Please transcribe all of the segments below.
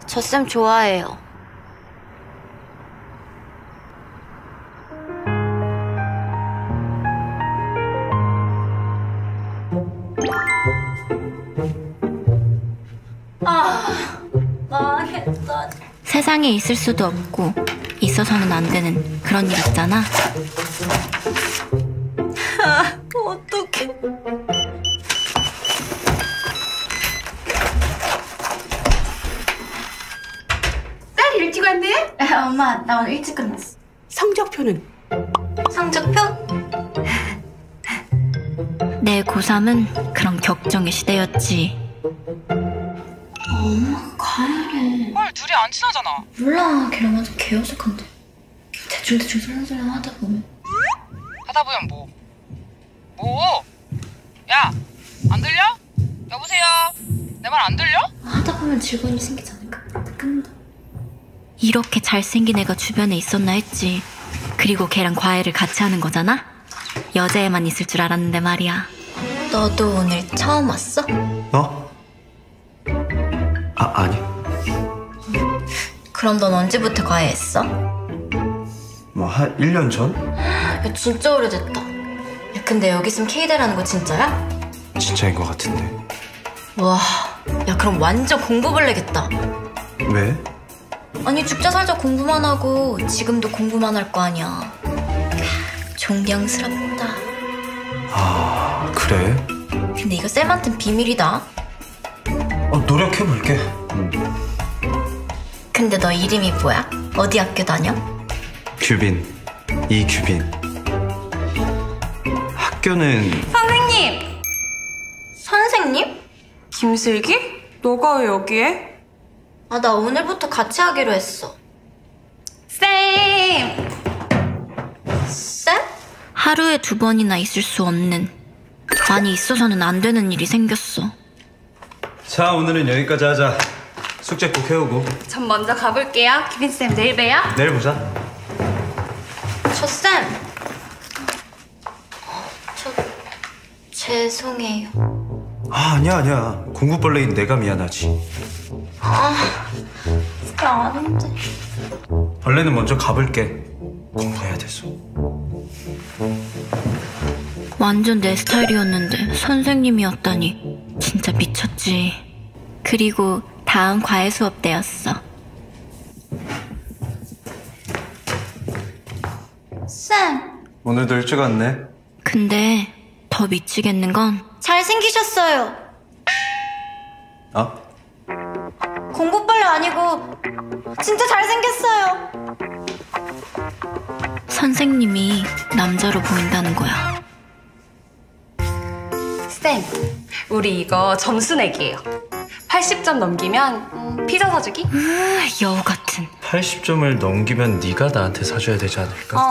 저 쌤 좋아해요. 망했다. 세상에 있을 수도 없고 있어서는 안 되는 그런 일 있잖아. 어떡해. 딸 일찍 왔네? 엄마, 나 오늘 일찍 끝났어. 성적표는? 성적표? 내 고3은 그런 격정의 시대였지. 엄마, 가야래. 헐, 둘이 안 친하잖아. 몰라, 걔랑 완전 개어색한데. 대충 설렁설렁 하다 보면. 하다 보면 뭐? 뭐? 야, 안 들려? 여보세요? 내 말 안 들려? 하다 보면 즐거움이 생기지 않을까? 끝나. 이렇게 잘생긴 애가 주변에 있었나 했지. 그리고 걔랑 과외를 같이 하는 거잖아? 여자애만 있을 줄 알았는데 말이야. 너도 오늘 처음 왔어? 어? 아니. 그럼 넌 언제부터 과외했어? 뭐 한 1년 전? 야, 진짜 오래됐다. 야, 근데 여기 있으면 K대라는 거 진짜야? 진짜인 것 같은데. 와, 야, 그럼 완전 공부벌레겠다. 왜? 아니, 죽자 살자 공부만 하고 지금도 공부만 할 거 아니야. 존경스럽다. 아, 그래? 근데 이거 쌤한텐 비밀이다. 노력해볼게. 근데 너 이름이 뭐야? 어디 학교 다녀? 규빈. 이규빈. 학교는... 선생님! 선생님? 김슬기? 너가 왜 여기에? 아, 나 오늘부터 같이 하기로 했어. 쌤! 쌤? 하루에 2번이나 있을 수 없는, 아니 있어서는 안 되는 일이 생겼어. 자, 오늘은 여기까지 하자. 숙제 꼭 해오고. 전 먼저 가볼게요. 규빈쌤, 내일 봬요. 내일 보자. 저 쌤! 죄송해요. 아니야. 공부벌레인 내가 미안하지. 그게 아닌데. 벌레는 먼저 가볼게. 공부해야 돼서. 완전 내 스타일이었는데 선생님이었다니 진짜 미쳤지. 그리고 다음 과외 수업 때였어. 쌤! 오늘도 일찍 왔네. 근데 더 미치겠는 건 잘생기셨어요. 어? 공부벌레 아니고 진짜 잘생겼어요. 선생님이 남자로 보인다는 거야. 쌤, 우리 이거 점수 내기예요. 80점 넘기면 피자 사주기? 여우 같은. 80점을 넘기면 네가 나한테 사줘야 되지 않을까?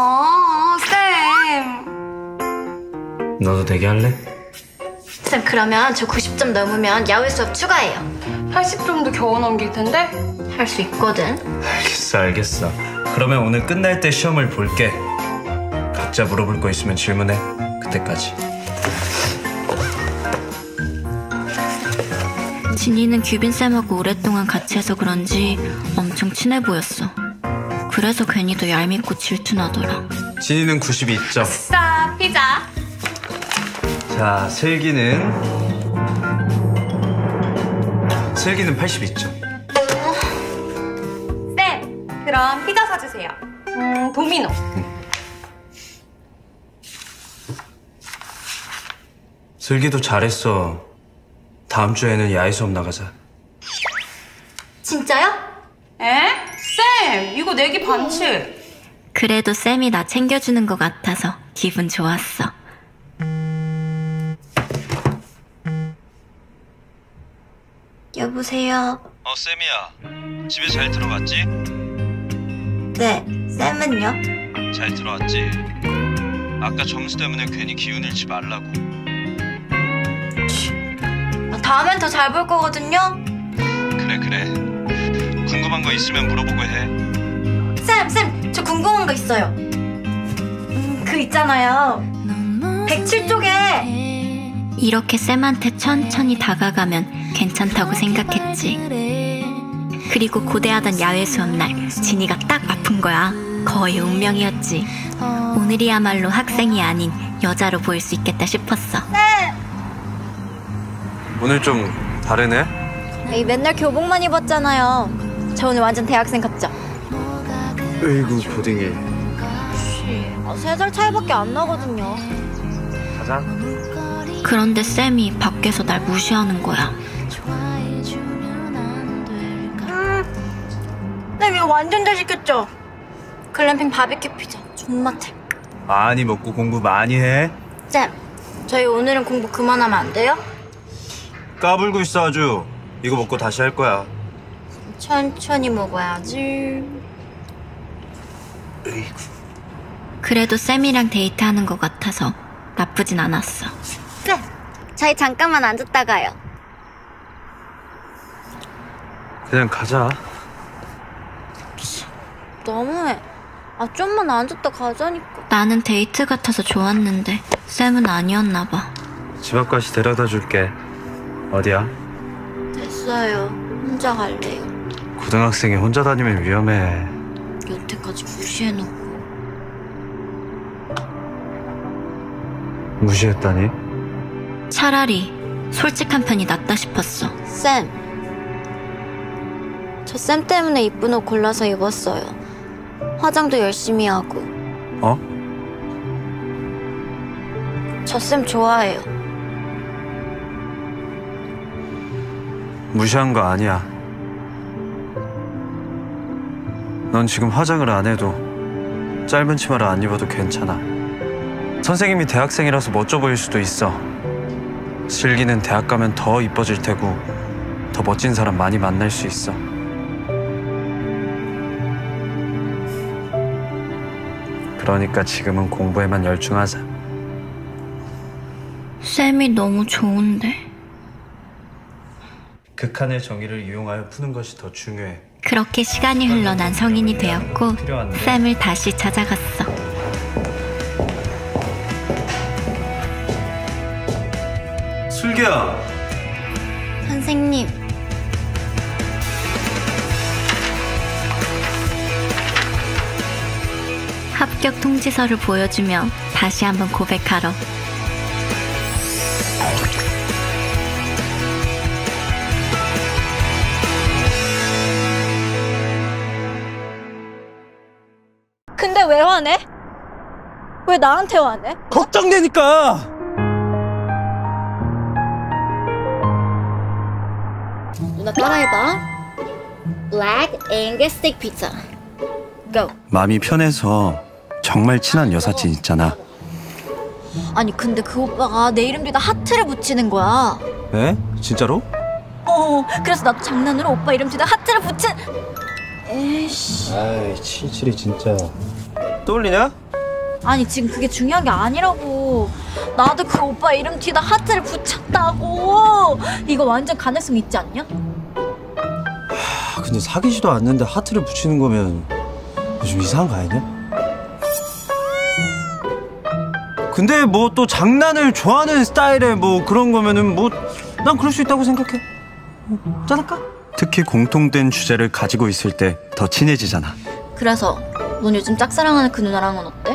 쌤. 너도 내게 할래? 쌤, 그러면 저 90점 넘으면 야외 수업 추가해요. 80점도 겨우 넘길 텐데? 할 수 있거든. 알겠어. 그러면 오늘 끝날 때 시험을 볼게. 각자 물어볼 거 있으면 질문해. 그때까지. 진이는 규빈쌤하고 오랫동안 같이 해서 그런지 엄청 친해 보였어. 그래서 괜히 더 얄밉고 질투나더라. 진이는 92점. 싸, 피자. 자, 슬기는 82점. 쌤, 그럼 피자 사주세요. 도미노. 슬기도 잘했어. 다음 주에는 야외 수업 나가자. 진짜요? 에? 쌤, 이거 내기 반칙. 그래도 쌤이 나 챙겨주는 것 같아서 기분 좋았어. 여보세요? 쌤이야. 집에 잘 들어갔지? 네, 쌤은요? 잘 들어왔지? 아까 점수 때문에 괜히 기운 잃지 말라고. 다음엔 더 잘 볼 거거든요? 그래. 궁금한 거 있으면 물어보고 해. 쌤, 저 궁금한 거 있어요. 그 있잖아요. 107쪽에. 이렇게 쌤한테 천천히 다가가면 괜찮다고 생각했지. 그리고 고대하던 야외 수업날 진이가 딱 아픈 거야. 거의 운명이었지. 오늘이야말로 학생이 아닌 여자로 보일 수 있겠다 싶었어. 오늘 좀 다르네? 에이, 맨날 교복만 입었잖아요. 저 오늘 완전 대학생 같죠? 으이구 고딩이. 3살 차이밖에 안 나거든요. 가자. 그런데 쌤이 밖에서 날 무시하는 거야. 쌤 이거 완전 잘 시켰죠? 글램핑 바비큐 피자 존맛해. 많이 먹고 공부 많이 해. 쌤, 저희 오늘은 공부 그만하면 안 돼요? 까불고 있어 아주. 이거 먹고 다시 할 거야. 천천히 먹어야지. 그래도 쌤이랑 데이트하는 것 같아서 나쁘진 않았어. 쌤, 저희 잠깐만 앉았다 가요. 그냥 가자. 너무해. 아, 좀만 앉았다 가자니까. 나는 데이트 같아서 좋았는데 쌤은 아니었나 봐. 집 앞까지 데려다 줄게. 어디야? 됐어요. 혼자 갈래요. 고등학생이 혼자 다니면 위험해. 여태까지 무시해놓고. 무시했다니? 차라리 솔직한 편이 낫다 싶었어. 쌤, 저 쌤 때문에 이쁜 옷 골라서 입었어요. 화장도 열심히 하고. 어? 저 쌤 좋아해요. 무시한 거 아니야. 넌 지금 화장을 안 해도 짧은 치마를 안 입어도 괜찮아. 선생님이 대학생이라서 멋져 보일 수도 있어. 슬기는 대학 가면 더 이뻐질 테고 더 멋진 사람 많이 만날 수 있어. 그러니까 지금은 공부에만 열중하자. 쌤이 너무 좋은데. 극한의 정의를 이용하여 푸는 것이 더 중요해. 그렇게 시간이 흘러 난 성인이 되었고 쌤을 다시 찾아갔어. 슬기야. 선생님. 합격 통지서를 보여주며 다시 한번 고백하러. 근데 왜 화내? 왜 나한테 화내? 걱정되니까. 누나 따라해봐. Black Angus Steak Pizza. Go. 마음이 편해서 정말 친한 여사친 있잖아. 아니 근데 그 오빠가 내 이름 뒤에다 하트를 붙이는 거야. 에? 진짜로? 그래서 나도 장난으로 오빠 이름 뒤에다 하트를 붙인. 에이씨. 아이 칠칠이 진짜. 떠올리냐? 아니 지금 그게 중요한 게 아니라고. 나도 그 오빠 이름 뒤에다 하트를 붙였다고. 이거 완전 가능성 있지 않냐? 근데 사귀지도 않는데 하트를 붙이는 거면 좀 이상한 거 아니냐? 근데 뭐 또 장난을 좋아하는 스타일의 뭐 그런 거면은 뭐 난 그럴 수 있다고 생각해. 짠할까? 특히 공통된 주제를 가지고 있을 때 더 친해지잖아. 그래서 넌 요즘 짝사랑하는 그 누나랑은 어때?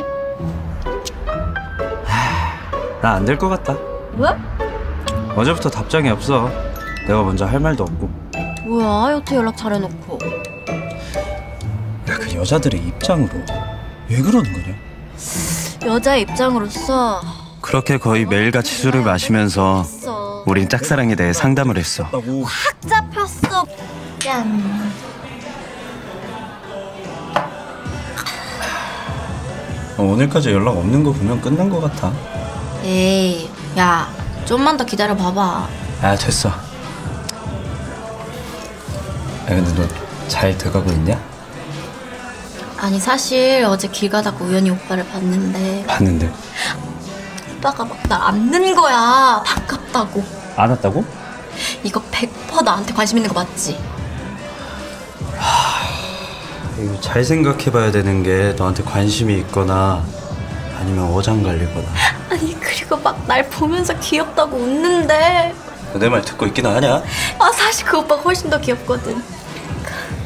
나 안 될 것 같다. 왜? 어제부터 답장이 없어. 내가 먼저 할 말도 없고. 뭐야 여태 연락 잘해놓고. 야, 그 여자들의 입장으로 왜 그러는 거냐? 여자의 입장으로서 그렇게 거의 매일같이 술을 마시면서 우린 짝사랑에 대해 상담을 했어. 확 잡혔어. 짠. 오늘까지 연락 없는 거 보면 끝난 거 같아. 에이, 야, 좀만 더 기다려봐봐. 아, 됐어. 야, 근데 너 잘 돼가고 있냐? 아니 사실 어제 길 가다가 우연히 오빠를 봤는데 봤는데 오빠가 막 나 안는 거야. 반갑다고. 안 왔다고? 이거 100% 나한테 관심 있는 거 맞지? 이거 잘 생각해봐야 되는 게 너한테 관심이 있거나 아니면 어장관리거나. 아니 그리고 막 날 보면서 귀엽다고 웃는데 내 말 듣고 있긴 하냐? 아 사실 그 오빠가 훨씬 더 귀엽거든.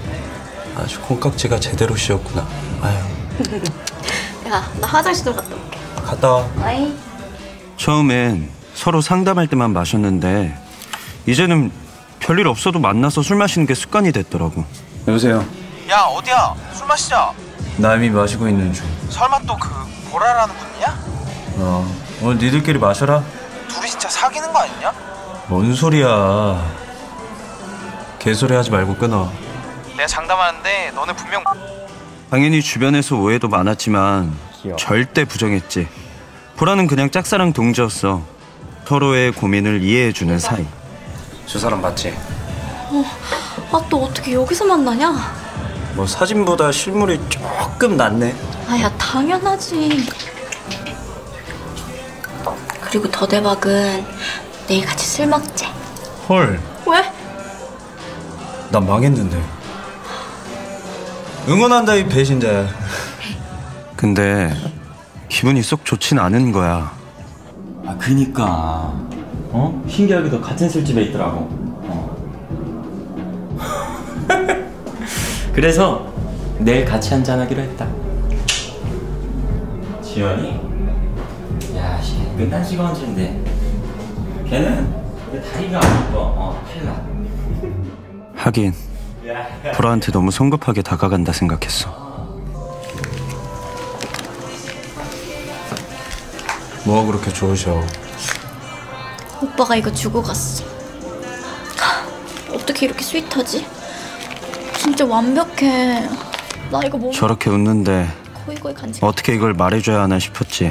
아주 콩깍지가 제대로 씌었구나. 아유. 야, 나 화장실 좀 갔다 올게. 갔다 와. 아이. 처음엔 서로 상담할 때만 마셨는데 이제는 별일 없어도 만나서 술 마시는 게 습관이 됐더라고. 여보세요. 야 어디야? 술 마시자. 나 이미 마시고 있는 중. 설마 또 그 보라라는 분이야? 오늘 니들끼리 마셔라. 둘이 진짜 사귀는 거 아니냐? 뭔 소리야. 개소리 하지 말고 끊어. 내가 장담하는데 너네 분명 당연히 주변에서 오해도 많았지만 절대 부정했지. 보라는 그냥 짝사랑 동지였어. 서로의 고민을 이해해주는 사이. 저 사람 맞지? 아, 또 어떻게 여기서 만나냐? 뭐 사진보다 실물이 조금 낫네. 아, 야, 당연하지. 그리고 더 대박은 내일 같이 술 먹재. 헐. 왜? 난 망했는데. 응원한다 이 배신자야. 근데 기분이 쏙 좋진 않은 거야. 아 그니까. 신기하게도 같은 술집에 있더라고. 그래서 내일 같이 한잔하기로 했다. 지연이? 야, 씨, 맨날 시건진데 걔는 내 다리가 안 예뻐. 탈락. 하긴 보라한테 너무 성급하게 다가간다 생각했어. 뭐가 그렇게 좋으셔? 오빠가 이거 주고 갔어. 어떻게 이렇게 스윗하지? 진짜 완벽해. 나 이거 뭐 저렇게 웃는데 거의 간지. 어떻게 이걸 말해줘야 하나 싶었지.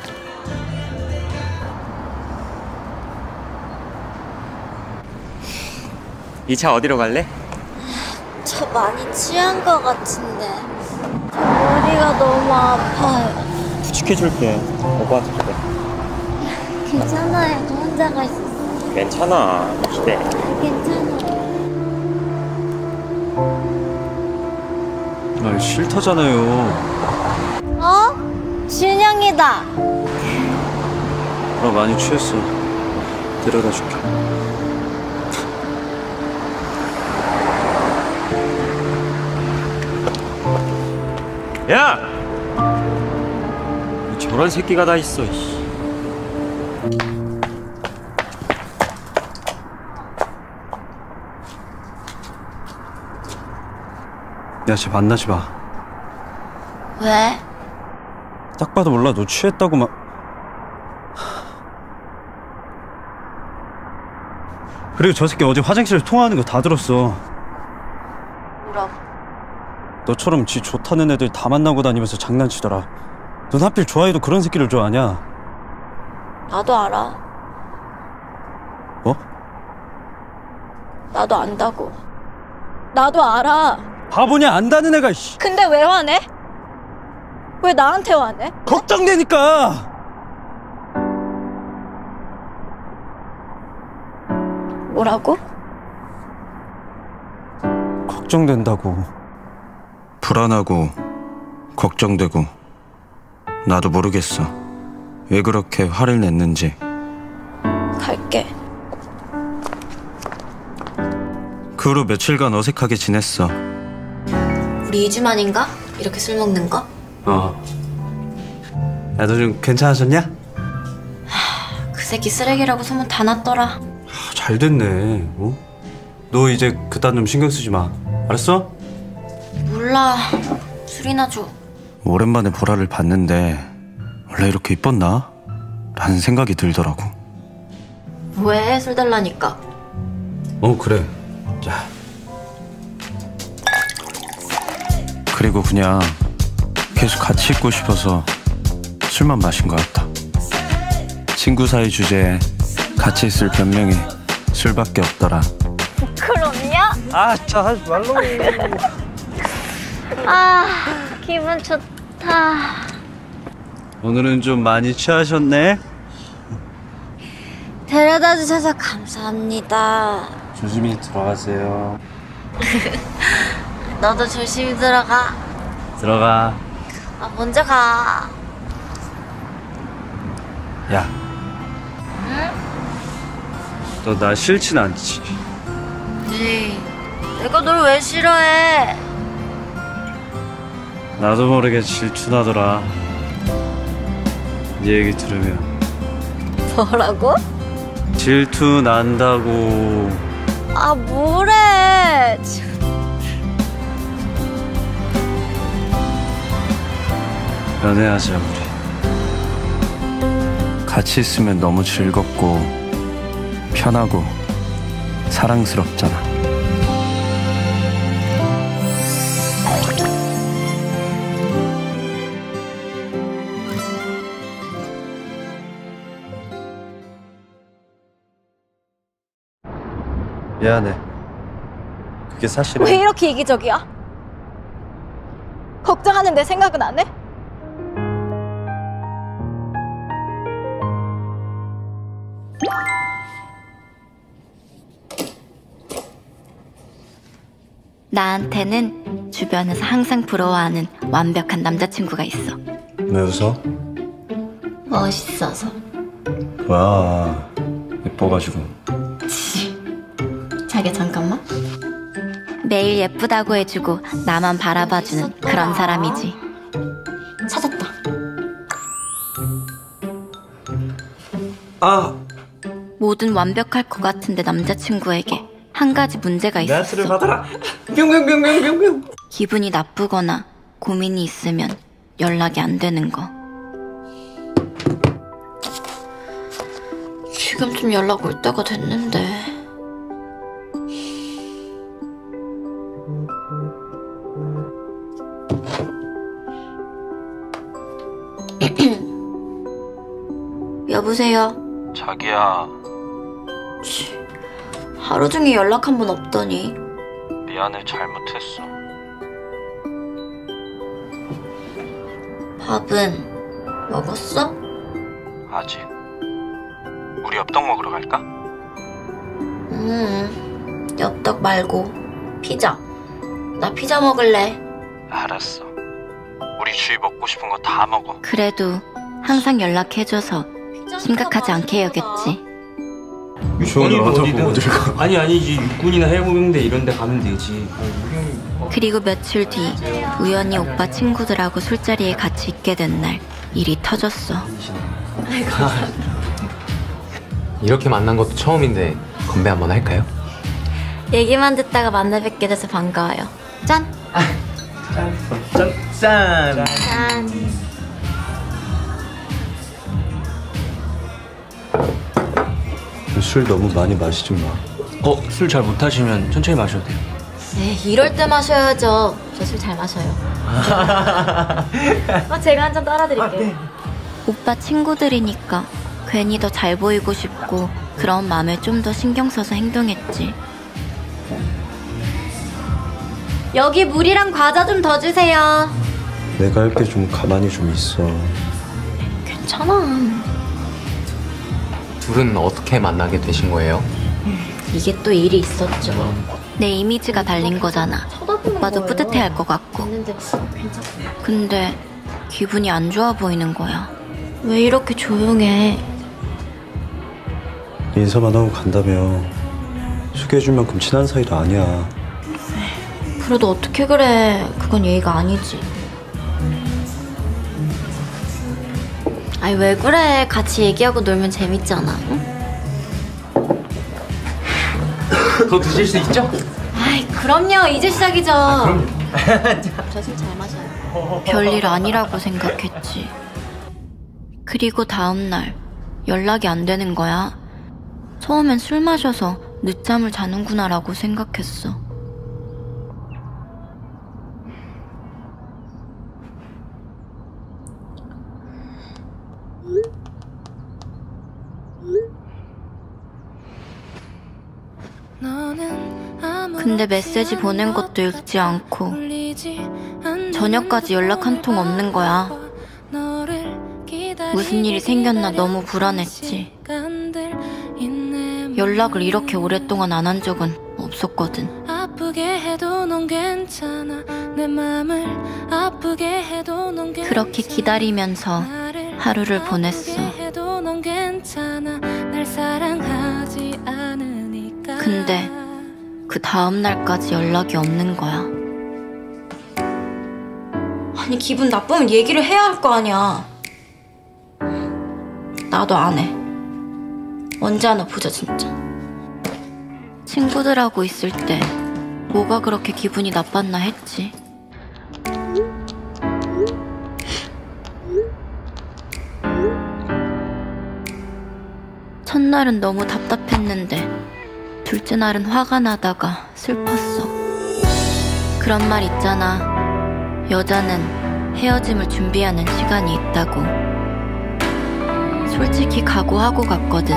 이 차 어디로 갈래? 저 많이 취한 것 같은데 저 머리가 너무 아파요. 부축해줄게. 오빠한테 그래. 괜찮아요. 저 혼자 갈 수 있어요. 괜찮아. 기대. 괜찮아요. 아 싫다잖아요. 어? 준영이다. 나 많이 취했어. 데려다 줄게. 야! 저런 새끼가 다 있어. 야, 쟤 만나지 마. 왜? 딱 봐도 몰라. 너 취했다고 막. 그리고 저 새끼 어제 화장실에서 통화하는 거 다 들었어. 뭐라고? 너처럼 지 좋다는 애들 다 만나고 다니면서 장난치더라. 넌 하필 좋아해도 그런 새끼를 좋아하냐? 나도 알아. 뭐? 나도 안다고. 나도 알아. 바보냐? 안다는 애가 씨. 근데 왜 화내? 왜 나한테 화내? 걱정되니까. 뭐라고? 걱정된다고. 불안하고 걱정되고 나도 모르겠어. 왜 그렇게 화를 냈는지. 갈게. 그 후로 며칠간 어색하게 지냈어. 우리 2주 만인가? 이렇게 술 먹는 거? 야, 너 좀 괜찮아졌냐? 그 새끼 쓰레기라고 소문 다 났더라. 잘 됐네. 너 이제 그딴 좀 신경 쓰지 마. 알았어? 몰라. 술이나 줘. 오랜만에 보라를 봤는데 원래 이렇게 이뻤나? 라는 생각이 들더라고. 왜? 술 달라니까. 그래. 자. 그리고 그냥 계속 같이 있고 싶어서 술만 마신 것 같다. 친구 사이 주제에 같이 있을 변명이 술밖에 없더라. 그럼요? 아, 진짜 하지 말라고. 아, 기분 좋다. 오늘은 좀 많이 취하셨네? 데려다 주셔서 감사합니다. 조심히 들어가세요. 너도 조심히 들어가. 들어가. 아, 먼저 가. 야. 너 나 싫진 않지? 네. 내가 널 왜 싫어해? 나도 모르게 질투나더라. 네 얘기 들으면. 뭐라고? 질투 난다고. 아, 뭐래. 연애하자 우리. 같이 있으면 너무 즐겁고 편하고 사랑스럽잖아. 미안해. 그게 사실은. 왜 이렇게 이기적이야? 걱정하는 내 생각은 안 해? 나한테는 주변에서 항상 부러워하는 완벽한 남자친구가 있어. 왜 웃어? 멋있어서. 뭐야, 예뻐가지고. 자기 잠깐만. 매일 예쁘다고 해주고 나만 바라봐주는 그런 사람이지. 찾았다. 아, 뭐든 완벽할 것 같은데 남자친구에게 한 가지 문제가 내 하트를 있었어. 받아라. 뿅뿅뿅뿅뿅뿅. 기분이 나쁘거나 고민이 있으면 연락이 안 되는 거. 지금쯤 연락 올 때가 됐는데. 여보세요? 자기야, 하루 종일 연락 한 번 없더니. 미안해. 잘못했어. 밥은 먹었어? 아직. 우리 엽떡 먹으러 갈까? 엽떡 말고 피자. 나 피자 먹을래. 알았어. 우리 주희 먹고 싶은 거 다 먹어. 그래도 항상 연락해줘서 심각하지 않게 여겼지. 아니지. 육군이나 해병대 이런 데 가면 되지. 그리고 며칠 뒤 우연히 오빠 친구들하고 술자리에 같이 있게 된 날 일이 터졌어. 이렇게 만난 것도 처음인데 건배 한번 할까요? 얘기만 듣다가 만나 뵙게 돼서 반가워요. 짠! 짠. 짠! 술 너무 많이 마시지 마. 술 잘 못 하시면 천천히 마셔도 돼요. 에이, 이럴 때 마셔야죠. 저 술 잘 마셔요. 제가 한 잔 따라드릴게요. 오빠 친구들이니까 괜히 더 잘 보이고 싶고 그런 마음에 좀 더 신경 써서 행동했지. 여기 물이랑 과자 좀 더 주세요. 내가 할 게 좀 가만히 좀 있어. 괜찮아. 둘은 어떻게 만나게 되신 거예요? 이게 또 일이 있었죠. 내 이미지가 달린 거잖아. 오빠도 뿌듯해할 것 같고. 근데 기분이 안 좋아 보이는 거야. 왜 이렇게 조용해? 인사만 하고 간다며. 소개해줄 만큼 친한 사이도 아니야. 그래도 어떻게 그래. 그건 예의가 아니지. 아니 왜 그래. 같이 얘기하고 놀면 재밌잖아. 응? 더 드실 수 있죠? 아이 그럼요. 이제 시작이죠. 저 술 잘 마셔요. 별일 아니라고 생각했지. 그리고 다음날 연락이 안 되는 거야. 처음엔 술 마셔서 늦잠을 자는구나 라고 생각했어. 근데 메시지 보낸 것도 읽지 않고 저녁까지 연락 한 통 없는 거야. 무슨 일이 생겼나 너무 불안했지. 연락을 이렇게 오랫동안 안 한 적은 없었거든. 그렇게 기다리면서 하루를 보냈어. 근데 그 다음 날까지 연락이 없는 거야. 아니 기분 나쁘면 얘기를 해야 할 거 아니야. 나도 안 해. 언제 하나 보자 진짜. 친구들하고 있을 때 뭐가 그렇게 기분이 나빴나 했지. 첫날은 너무 답답했는데 둘째 날은 화가 나다가 슬펐어. 그런 말 있잖아. 여자는 헤어짐을 준비하는 시간이 있다고. 솔직히 각오하고 갔거든.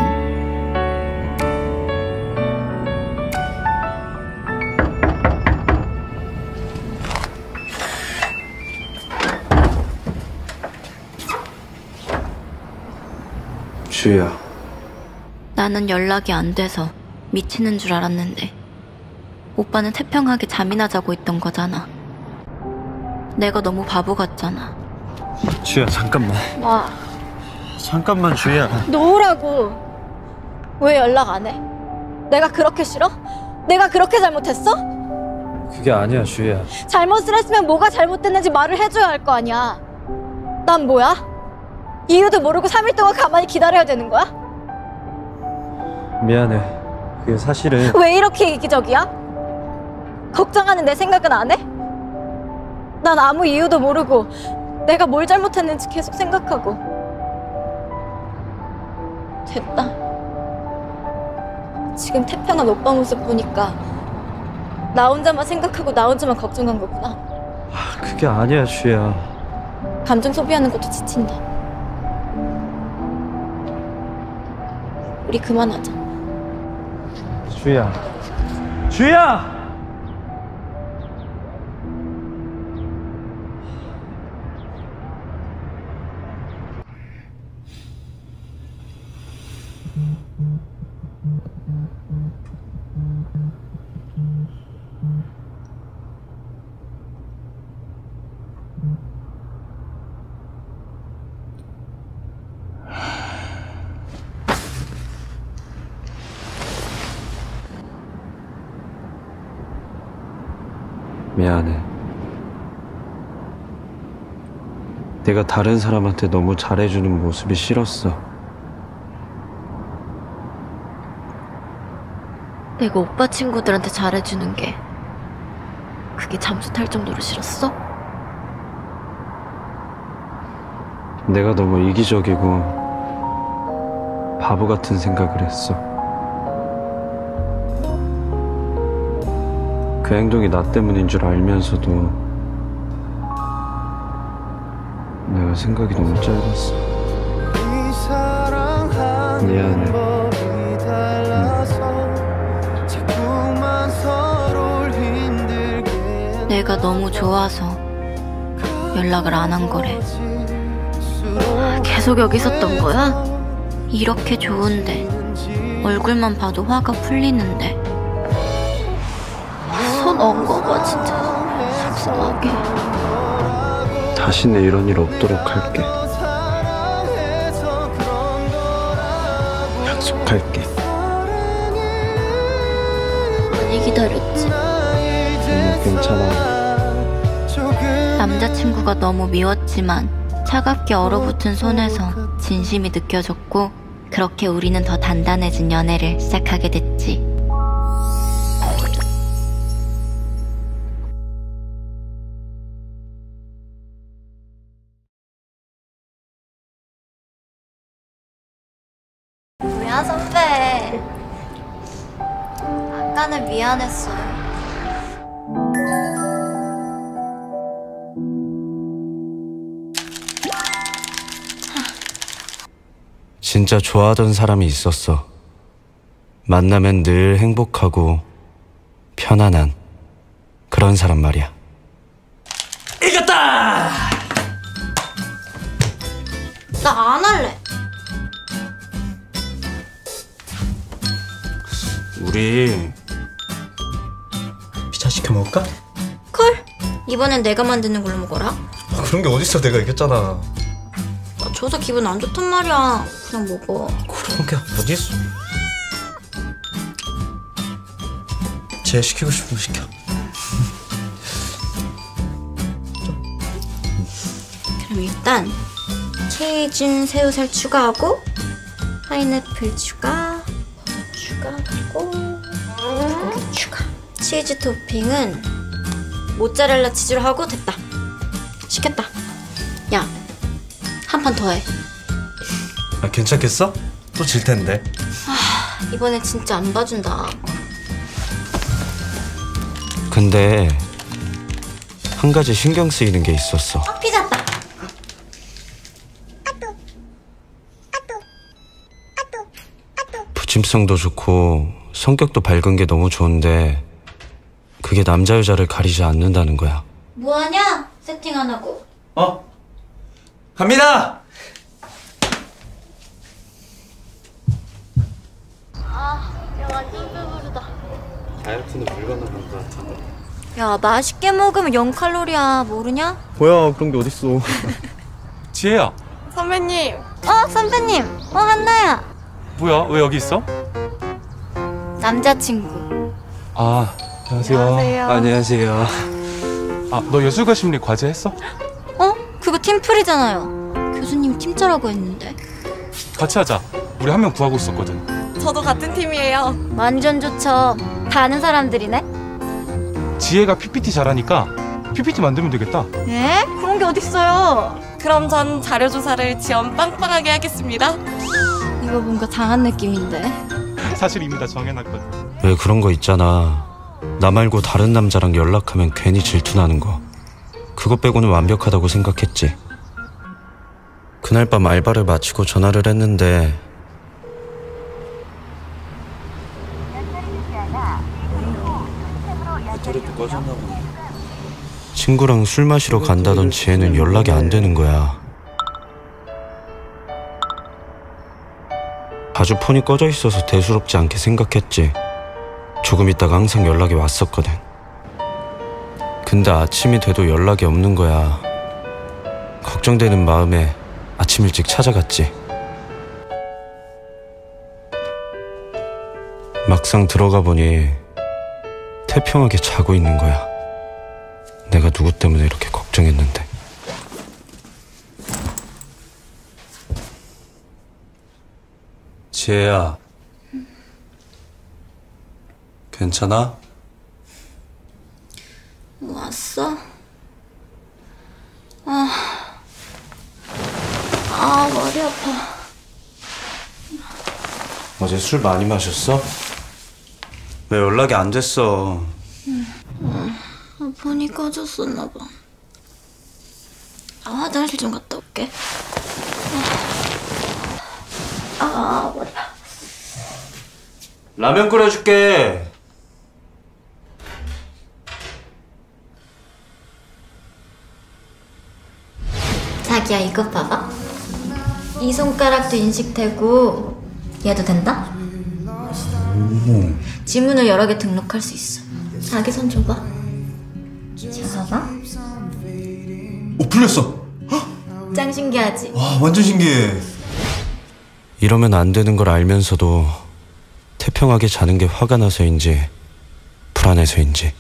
주희야. 나는 연락이 안 돼서 미치는 줄 알았는데 오빠는 태평하게 잠이나 자고 있던 거잖아. 내가 너무 바보 같잖아. 주희야 잠깐만. 와, 잠깐만 주희야. 놓으라고. 왜 연락 안 해? 내가 그렇게 싫어? 내가 그렇게 잘못했어? 그게 아니야 주희야. 잘못을 했으면 뭐가 잘못됐는지 말을 해줘야 할 거 아니야. 난 뭐야? 이유도 모르고 3일 동안 가만히 기다려야 되는 거야? 미안해. 그게 사실은 왜 이렇게 이기적이야? 걱정하는 내 생각은 안 해? 난 아무 이유도 모르고 내가 뭘 잘못했는지 계속 생각하고. 됐다. 지금 태평한 오빠 모습 보니까 나 혼자만 생각하고 나 혼자만 걱정한 거구나. 그게 아니야 주희야. 감정 소비하는 것도 지친다. 우리 그만하자. 주희야. 주희야! 미안해. 내가 다른 사람한테 너무 잘해주는 모습이 싫었어. 내가 오빠 친구들한테 잘해주는 게 그게 잠수 탈 정도로 싫었어? 내가 너무 이기적이고 바보 같은 생각을 했어. 그 행동이 나 때문인 줄 알면서도 내가 생각이 너무 짧았어. 미안해. 내가 너무 좋아서 연락을 안 한 거래. 계속 여기 있었던 거야? 이렇게 좋은데 얼굴만 봐도 화가 풀리는데. 손 얹은 거가 진짜 속상하게. 다시는 이런 일 없도록 할게. 약속할게. 많이 기다렸지? 괜찮아. 남자친구가 너무 미웠지만 차갑게 얼어붙은 손에서 진심이 느껴졌고, 그렇게 우리는 더 단단해진 연애를 시작하게 됐지. 뭐야 선배. 아까는 미안했어요. 진짜 좋아하던 사람이 있었어. 만나면 늘 행복하고 편안한 그런 사람 말이야. 이겼다! 나 안 할래. 우리 피자 시켜 먹을까? 콜! 이번엔 내가 만드는 걸로 먹어라. 그런 게 어딨어. 내가 이겼잖아. 나 져서 기분 안 좋단 말이야. 그냥 먹어. 그런 게 어딨어. 쟤 시키고 싶은 거 시켜. 일단 치즈 새우살 추가하고 파인애플 추가, 버섯 추가하고 고기 추가. 치즈 토핑은 모짜렐라 치즈로 하고 됐다. 시켰다. 야, 한 판 더 해. 아, 괜찮겠어? 또 질 텐데. 이번엔 진짜 안 봐준다. 근데 한 가지 신경 쓰이는 게 있었어. 피자 왔다. 부침성도 좋고 성격도 밝은 게 너무 좋은데 그게 남자 여자를 가리지 않는다는 거야. 뭐하냐? 세팅 안 하고. 갑니다. 야, 완전 배부르다. 다이어트는 물 건너간 것 같은데. 야, 맛있게 먹으면 0칼로리야. 모르냐? 뭐야, 그런 게 어딨어. 지혜야. 선배님. 선배님. 한나야. 뭐야? 왜 여기 있어? 남자친구. 아, 안녕하세요. 안녕하세요. 아, 너 예술가 심리 과제 했어? 그거 팀플이잖아요. 교수님 팀짜라고 했는데. 같이 하자. 우리 한 명 구하고 있었거든. 저도 같은 팀이에요. 완전 좋죠. 다 아는 사람들이네. 지혜가 PPT 잘하니까 PPT 만들면 되겠다. 에? 그런 게 어딨어요. 그럼 전 자료 조사를 지원 빵빵하게 하겠습니다. 이거 뭔가 당한 느낌인데. 사실 이미 다 정해놨거든. 왜 그런 거 있잖아. 나 말고 다른 남자랑 연락하면 괜히 질투나는 거. 그거 빼고는 완벽하다고 생각했지. 그날 밤 알바를 마치고 전화를 했는데 친구랑 술 마시러 간다던 지혜는 연락이 안 되는 거야. 자주 폰이 꺼져 있어서 대수롭지 않게 생각했지. 조금 있다가 항상 연락이 왔었거든. 근데 아침이 돼도 연락이 없는 거야. 걱정되는 마음에 아침 일찍 찾아갔지. 막상 들어가 보니 태평하게 자고 있는 거야. 내가 누구 때문에 이렇게 걱정했는데. 지혜야. 괜찮아? 왔어? 머리 아파. 어제 술 많이 마셨어? 왜 연락이 안 됐어? 폰이 꺼졌었나 봐. 화장실 좀 갔다 올게. 머리야. 라면 끓여줄게. 자기야, 이거 봐봐. 이 손가락도 인식되고 얘도 된다? 지문을 여러 개 등록할 수 있어. 자기 손 줘봐. 자, 봐봐. 오, 풀렸어. 짱 신기하지? 와, 완전 신기해. 이러면 안 되는 걸 알면서도 태평하게 자는 게 화가 나서인지 불안해서인지.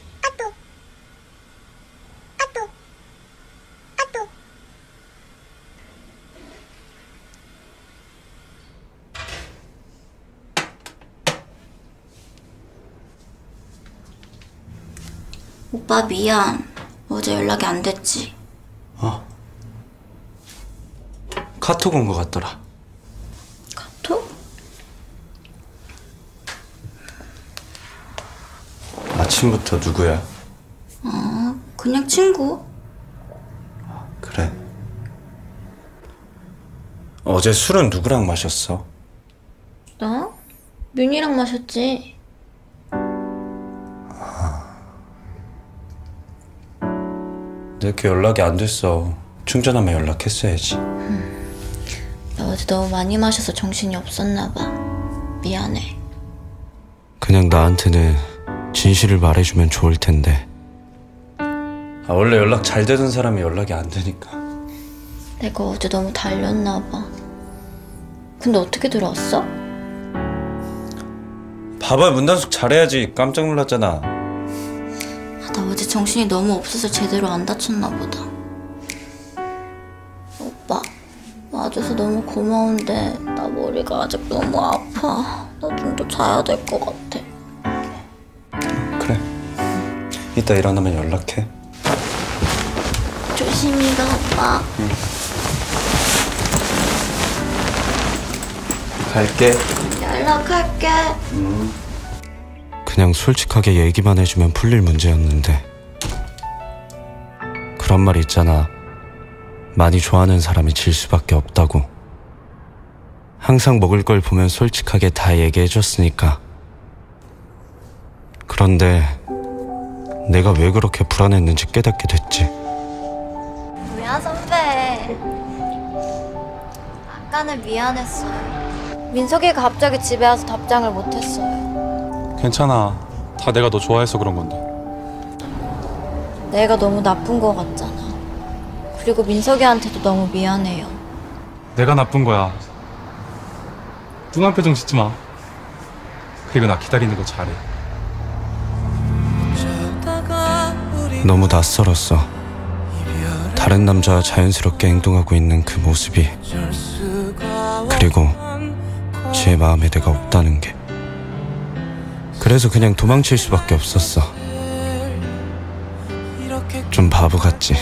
오빠 미안. 어제 연락이 안 됐지. 카톡 온 거 같더라. 카톡? 아침부터 누구야? 그냥 친구. 그래. 어제 술은 누구랑 마셨어? 나? 민이랑 마셨지. 내 이렇게 연락이 안 됐어. 충전하면 연락했어야지. 나 어제 너무 많이 마셔서 정신이 없었나 봐. 미안해. 그냥 나한테는 진실을 말해주면 좋을 텐데. 원래 연락 잘 되던 사람이 연락이 안 되니까. 내가 어제 너무 달렸나 봐. 근데 어떻게 들어왔어? 봐봐, 문단속 잘해야지. 깜짝 놀랐잖아. 나 어제 정신이 너무 없어서 제대로 안 다쳤나 보다. 봐줘서 너무 고마운데 나 머리가 아직 너무 아파. 나 좀 더 자야 될 것 같아. 그래. 이따 일어나면 연락해. 조심히 가, 오빠. 응. 갈게. 연락할게. 그냥 솔직하게 얘기만 해주면 풀릴 문제였는데 그런 말 있잖아. 많이 좋아하는 사람이 질 수밖에 없다고. 항상 먹을 걸 보면 솔직하게 다 얘기해줬으니까. 그런데 내가 왜 그렇게 불안했는지 깨닫게 됐지. 뭐야, 선배. 아까는 미안했어요. 민석이가 갑자기 집에 와서 답장을 못했어요. 괜찮아. 다 내가 너 좋아해서 그런 건데. 내가 너무 나쁜 거 같잖아. 그리고 민석이한테도 너무 미안해요. 내가 나쁜 거야. 뚱한 표정 짓지 마. 그리고 나 기다리는 거 잘해. 너무 낯설었어. 다른 남자와 자연스럽게 행동하고 있는 그 모습이. 그리고 제 마음에 내가 없다는 게. 그래서 그냥 도망칠 수밖에 없었어. 좀 바보 같지.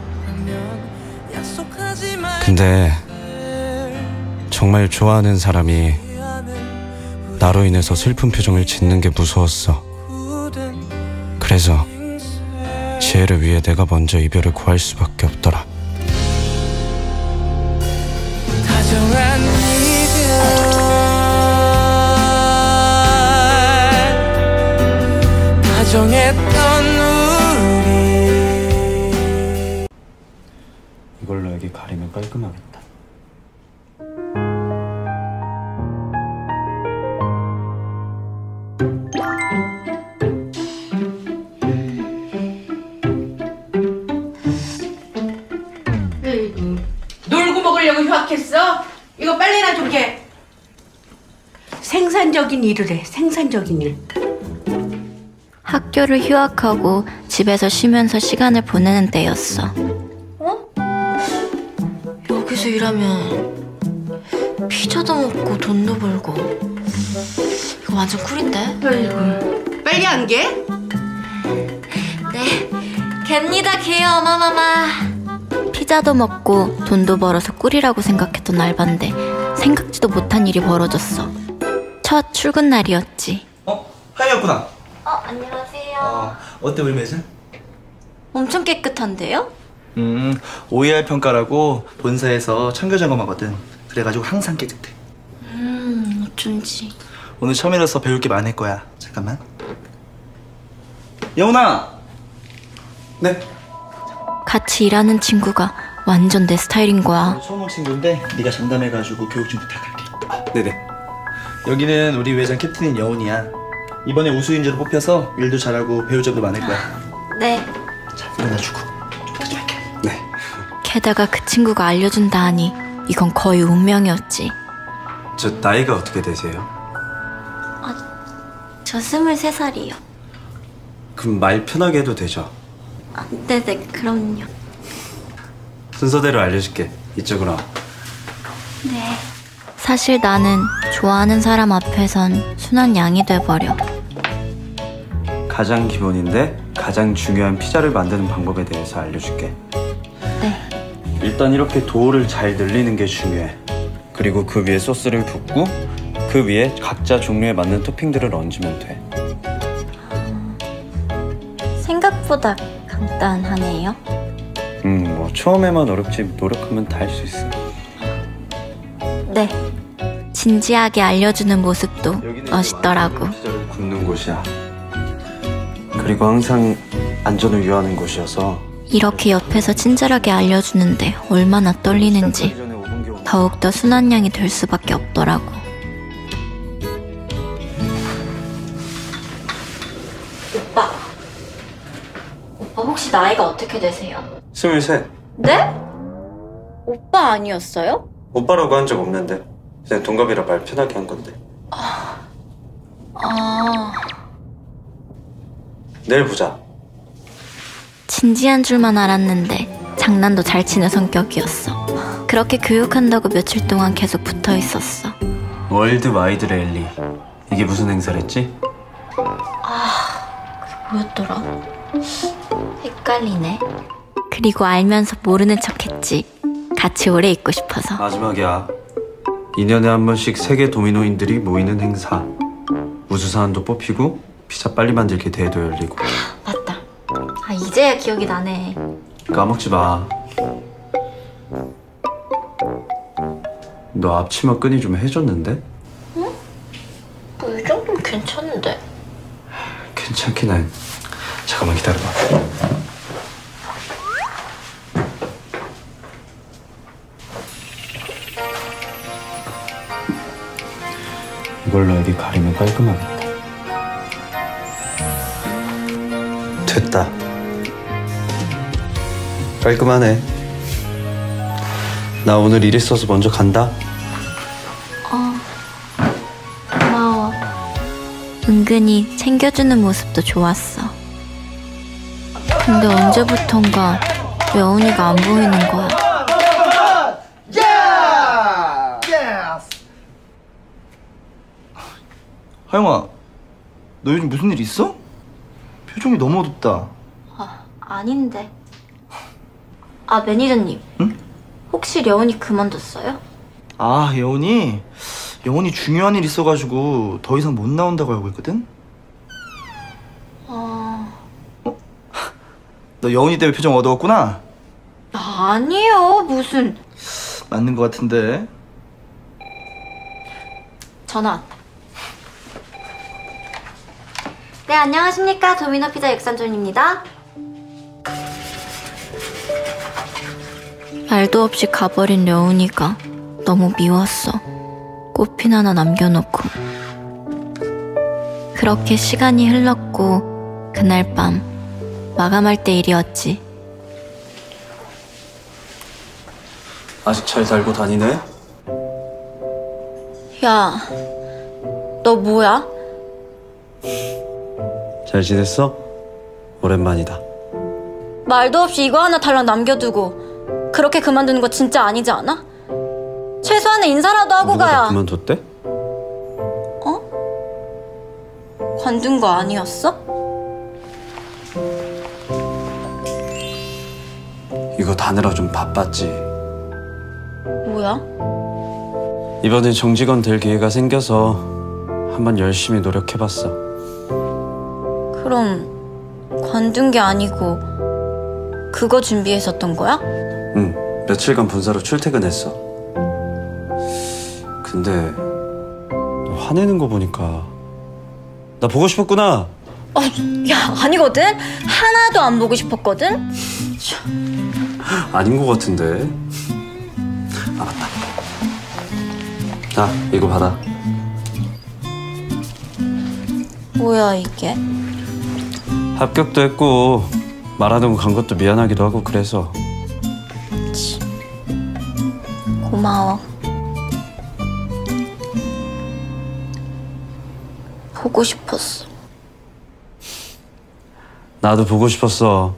근데 정말 좋아하는 사람이 나로 인해서 슬픈 표정을 짓는 게 무서웠어. 그래서 지혜를 위해 내가 먼저 이별을 구할 수밖에 없더라. 다정한 이별 다정했던 우리. 이걸로 여기 가리면 깔끔하겠다. 놀고 먹으려고 휴학했어? 이거 빨리나 줄게. 생산적인 일을 해. 생산적인 일. 학교를 휴학하고 집에서 쉬면서 시간을 보내는 때였어. 여기서 일하면 피자도 먹고 돈도 벌고 이거 완전 꿀인데? 아이고, 빨리 안 개? 네, 갭니다 개요 어마마마. 피자도 먹고 돈도 벌어서 꿀이라고 생각했던 알바인데 생각지도 못한 일이 벌어졌어. 첫 출근 날이었지. 하이였구나. 안녕하세요. 어때 우리 매장? 엄청 깨끗한데요? OER 평가라고 본사에서 청결 점검하거든. 그래가지고 항상 깨끗해. 어쩐지. 오늘 처음이라서 배울 게 많을 거야. 잠깐만. 여운아. 네. 같이 일하는 친구가 완전 내 스타일인 거야. 처음 온 친구인데 네가 장담해가지고 교육 좀 부탁할게. 네네. 여기는 우리 회장 캡틴인 여운이야. 이번에 우수인재로 뽑혀서 일도 잘하고 배울 점도 많을 거야. 네. 자, 일어나주고 부탁 좀 할게. 네. 게다가 그 친구가 알려준다 하니 이건 거의 운명이었지. 저 나이가 어떻게 되세요? 저 23살이요. 그럼 말 편하게 해도 되죠? 네네, 그럼요. 순서대로 알려줄게. 이쪽으로 와. 네. 사실 나는 좋아하는 사람 앞에선 순한 양이 돼버려. 가장 기본인데 가장 중요한 피자를 만드는 방법에 대해서 알려줄게. 네. 일단 이렇게 도우를 잘 늘리는 게 중요해. 그리고 그 위에 소스를 붓고 그 위에 각자 종류에 맞는 토핑들을 얹으면 돼. 생각보다 간단하네요. 뭐 처음에만 어렵지 노력하면 다 할 수 있어. 네. 진지하게 알려주는 모습도 멋있더라고. 피자를 굽는 곳이야. 그리고 항상 안전을 유의하는 곳이어서 이렇게 옆에서 친절하게 알려주는데 얼마나 떨리는지 더욱더 순한 양이 될 수밖에 없더라고. 오빠 혹시 나이가 어떻게 되세요? 23. 네? 오빠 아니었어요? 오빠라고 한 적 없는데 그냥 동갑이라 말 편하게 한 건데. 내일 보자. 진지한 줄만 알았는데 장난도 잘 치는 성격이었어. 그렇게 교육한다고 며칠 동안 계속 붙어 있었어. 월드 와이드 랠리. 이게 무슨 행사랬지? 뭐였더라? 헷갈리네. 그리고 알면서 모르는 척했지. 같이 오래 있고 싶어서. 마지막이야. 2년에 한 번씩 세계 도미노인들이 모이는 행사. 우수사안도 뽑히고 피자 빨리 만들기 대회도 열리고. 맞다. 이제야 기억이 나네. 까먹지 마. 너 앞치마 끈이 좀 해줬는데? 뭐 이 정도면 괜찮은데. 괜찮긴 해. 잠깐만 기다려봐. 이걸로 여기 가리면 깔끔하겠다. 됐다. 깔끔하네. 나 오늘 일 있어서 먼저 간다. 고마워. 은근히 챙겨주는 모습도 좋았어. 근데 언제부턴가 여운이가 안 보이는 거야. 하영아, 너 요즘 무슨 일 있어? 표정이 너무 어둡다. 아닌데. 매니저님. 응? 혹시 여운이 그만뒀어요? 아, 여운이 중요한 일 있어가지고 더 이상 못 나온다고 알고 있거든? 너 여운이 때문에 표정 어두웠구나? 아니요, 무슨. 맞는 것 같은데. 전화 왔다. 네, 안녕하십니까. 도미노 피자 육삼존입니다. 말도 없이 가버린 여운이가 너무 미웠어. 꽃핀 하나 남겨놓고. 그렇게 시간이 흘렀고 그날 밤 마감할 때 일이었지. 아직 잘 달고 다니네? 야, 너 뭐야? 잘 지냈어? 오랜만이다. 말도 없이 이거 하나 달랑 남겨두고 그렇게 그만두는 거 진짜 아니지 않아? 최소한의 인사라도 하고 누가 가야. 다 그만뒀대? 관둔 거 아니었어? 이거 다느라 좀 바빴지. 뭐야? 이번에 정직원 될 기회가 생겨서 한번 열심히 노력해봤어. 그럼 관둔 게 아니고 그거 준비했었던 거야? 응, 며칠간 본사로 출퇴근했어. 근데 너 화내는 거 보니까 나 보고 싶었구나. 야, 아니거든? 하나도 안 보고 싶었거든? 아닌 거 같은데. 맞다. 자, 이거 받아. 뭐야 이게? 합격도 했고 말하던 거 간 것도 미안하기도 하고 그래서. 고마워. 보고 싶었어. 나도 보고 싶었어.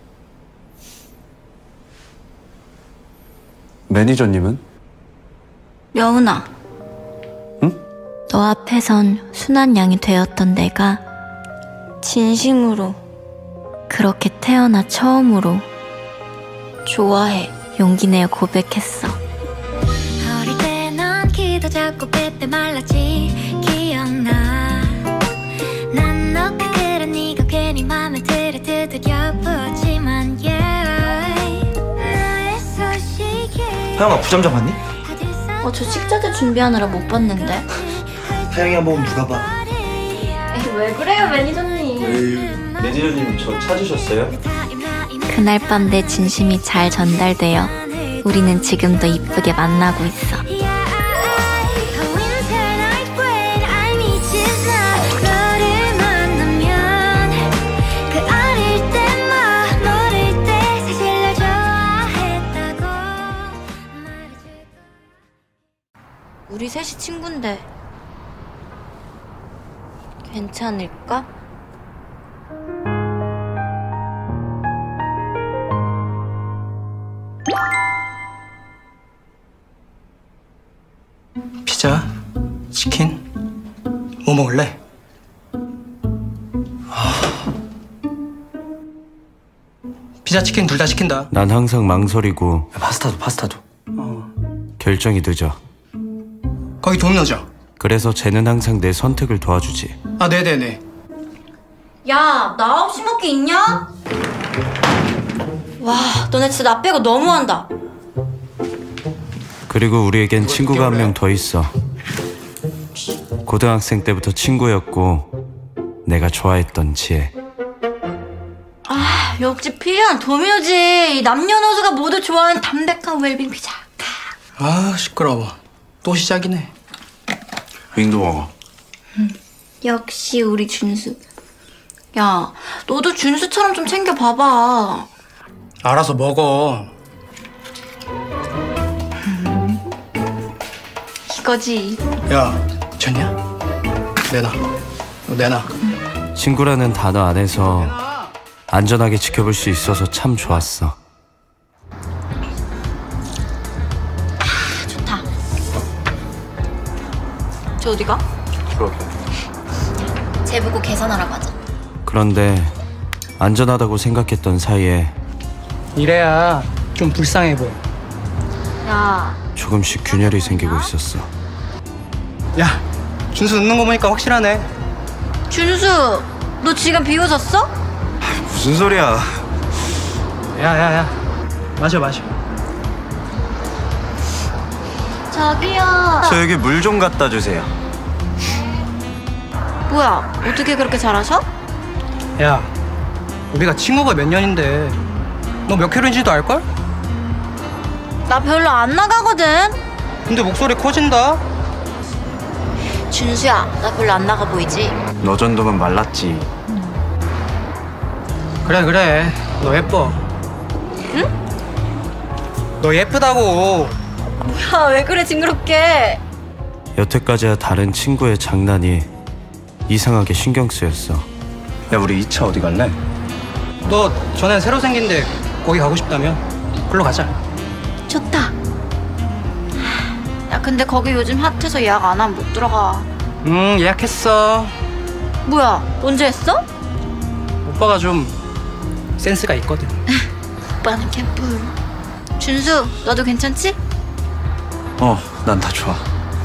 매니저님은? 여운아. 응? 너 앞에선 순한 양이 되었던 내가 진심으로 그렇게 태어나 처음으로 좋아해. 용기 내어 고백했어. 어릴 때 넌 키도 작고 빼빼 말랐지 기억나. 난 너가 그런 네가 괜히 맘에 들어 두드려 보지만 너의 소식이. 하영아, 부점 잡았니? 저 식자재 준비하느라 못 봤는데. 하영이가 먹으면 누가 봐. 왜 그래요 매니저님? 매니저님 저 찾으셨어요? 그날 밤 내 진심이 잘 전달되어 우리는 지금도 이쁘게 만나고 있어. 우리 셋이 친구인데 괜찮을까? 치킨? 뭐 먹을래? 피자 치킨 둘 다 시킨다. 난 항상 망설이고 파스타도. 결정이 늦어. 거기 도미노죠? 그래서 쟤는 항상 내 선택을 도와주지. 아, 네네네. 야, 나 없이 먹기 있냐? 와, 너네 진짜 나 빼고 너무한다. 그리고 우리에겐 친구가 한 명 더 있어. 고등학생 때부터 친구였고 내가 좋아했던 지혜. 아, 역시 피자는 도미노지. 이 남녀노소가 모두 좋아하는 담백한 웰빙 피자. 아, 시끄러워. 또 시작이네. 윙도 먹어. 역시 우리 준수. 야, 너도 준수처럼 좀 챙겨봐봐. 알아서 먹어. 이거지. 야, 졌냐? 내놔. 내놔. 친구라는 단어 안에서 안전하게 지켜볼 수 있어서 참 좋았어. 좋다. 저 어디가? 그러게. 쟤 보고 계산하러 가자. 그런데 안전하다고 생각했던 사이에 이래야 좀 불쌍해 보여. 야, 조금씩 균열이 생기고 있었어. 야, 준수 웃는 거 보니까 확실하네. 준수, 너 지금 비웃었어? 무슨 소리야? 야. 마셔. 저기요. 저 여기 물 좀 갖다 주세요. 뭐야, 어떻게 그렇게 잘하셔? 야, 우리가 친구가 몇 년인데 너 몇 킬로인지도 알걸? 나 별로 안 나가거든. 근데 목소리 커진다. 준수야, 나 별로 안 나가 보이지? 너 정도면 말랐지. 그래. 너 예뻐. 응? 너 예쁘다고. 뭐야, 왜 그래 징그럽게. 여태까지와 다른 친구의 장난이 이상하게 신경 쓰였어. 야, 우리 2차 어디 갈래? 너 전에 새로 생긴데 거기 가고 싶다며? 글로 가자. 좋다. 야, 근데 거기 요즘 핫해서 예약 안 하면 못 들어가. 예약했어. 뭐야, 언제 했어? 오빠가 좀 센스가 있거든. 오빠는 캠프. 준수, 너도 괜찮지? 난 다 좋아.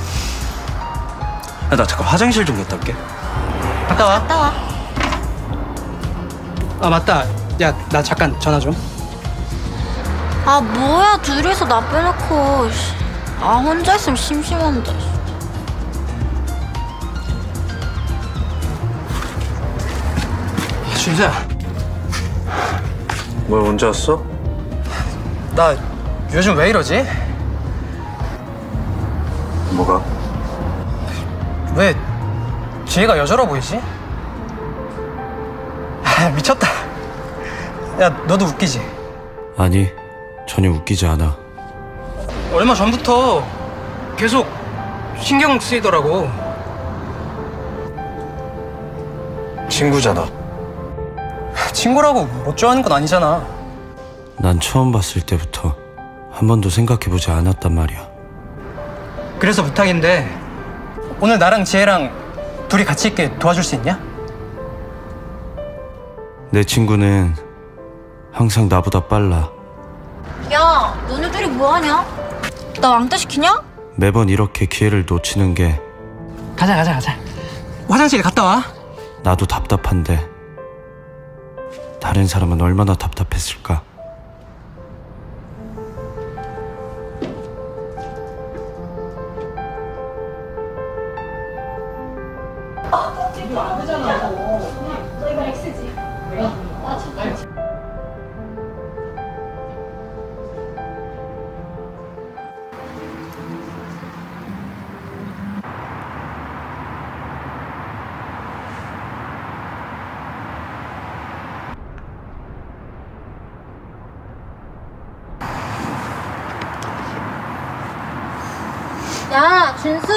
야, 나 잠깐 화장실 좀 갔다 올게. 갔다 와. 갔다 와. 아, 맞다. 야, 나 잠깐 전화 좀. 아, 뭐야, 둘이서 나 빼놓고. 아, 혼자 있으면 심심한데. 준수야. 뭘 언제 왔어? 나 요즘 왜 이러지? 뭐가? 왜 지혜가 여자로 보이지? 아, 미쳤다. 야, 너도 웃기지? 아니, 전혀 웃기지 않아. 얼마 전부터 계속 신경 쓰이더라고. 친구잖아. 친구라고 못 좋아하는 건 아니잖아. 난 처음 봤을 때부터 한 번도 생각해보지 않았단 말이야. 그래서 부탁인데 오늘 나랑 지혜랑 둘이 같이 있게 도와줄 수 있냐? 내 친구는 항상 나보다 빨라. 야, 너네들이 뭐하냐? 나 왕따 시키냐? 매번 이렇게 기회를 놓치는 게 가자. 화장실에 갔다 와. 나도 답답한데 다른 사람은 얼마나 답답했을까? 야, 준수.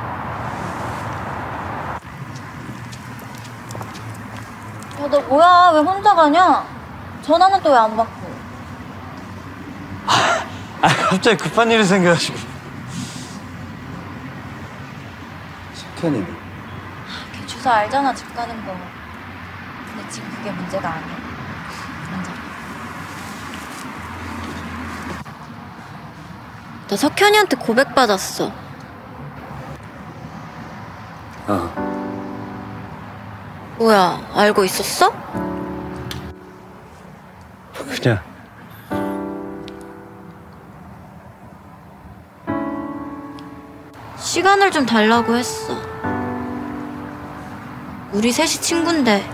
야, 너 뭐야? 왜 혼자 가냐? 전화는 또 왜 안 받고? 갑자기 급한 일이 생겨가지고. 석현이는? 걔 주소 알잖아, 집 가는 거. 근데 지금 그게 문제가 아니야. 앉아. 나 석현이한테 고백받았어. 뭐야, 알고 있었어? 그냥 시간을 좀 달라고 했어. 우리 셋이 친구인데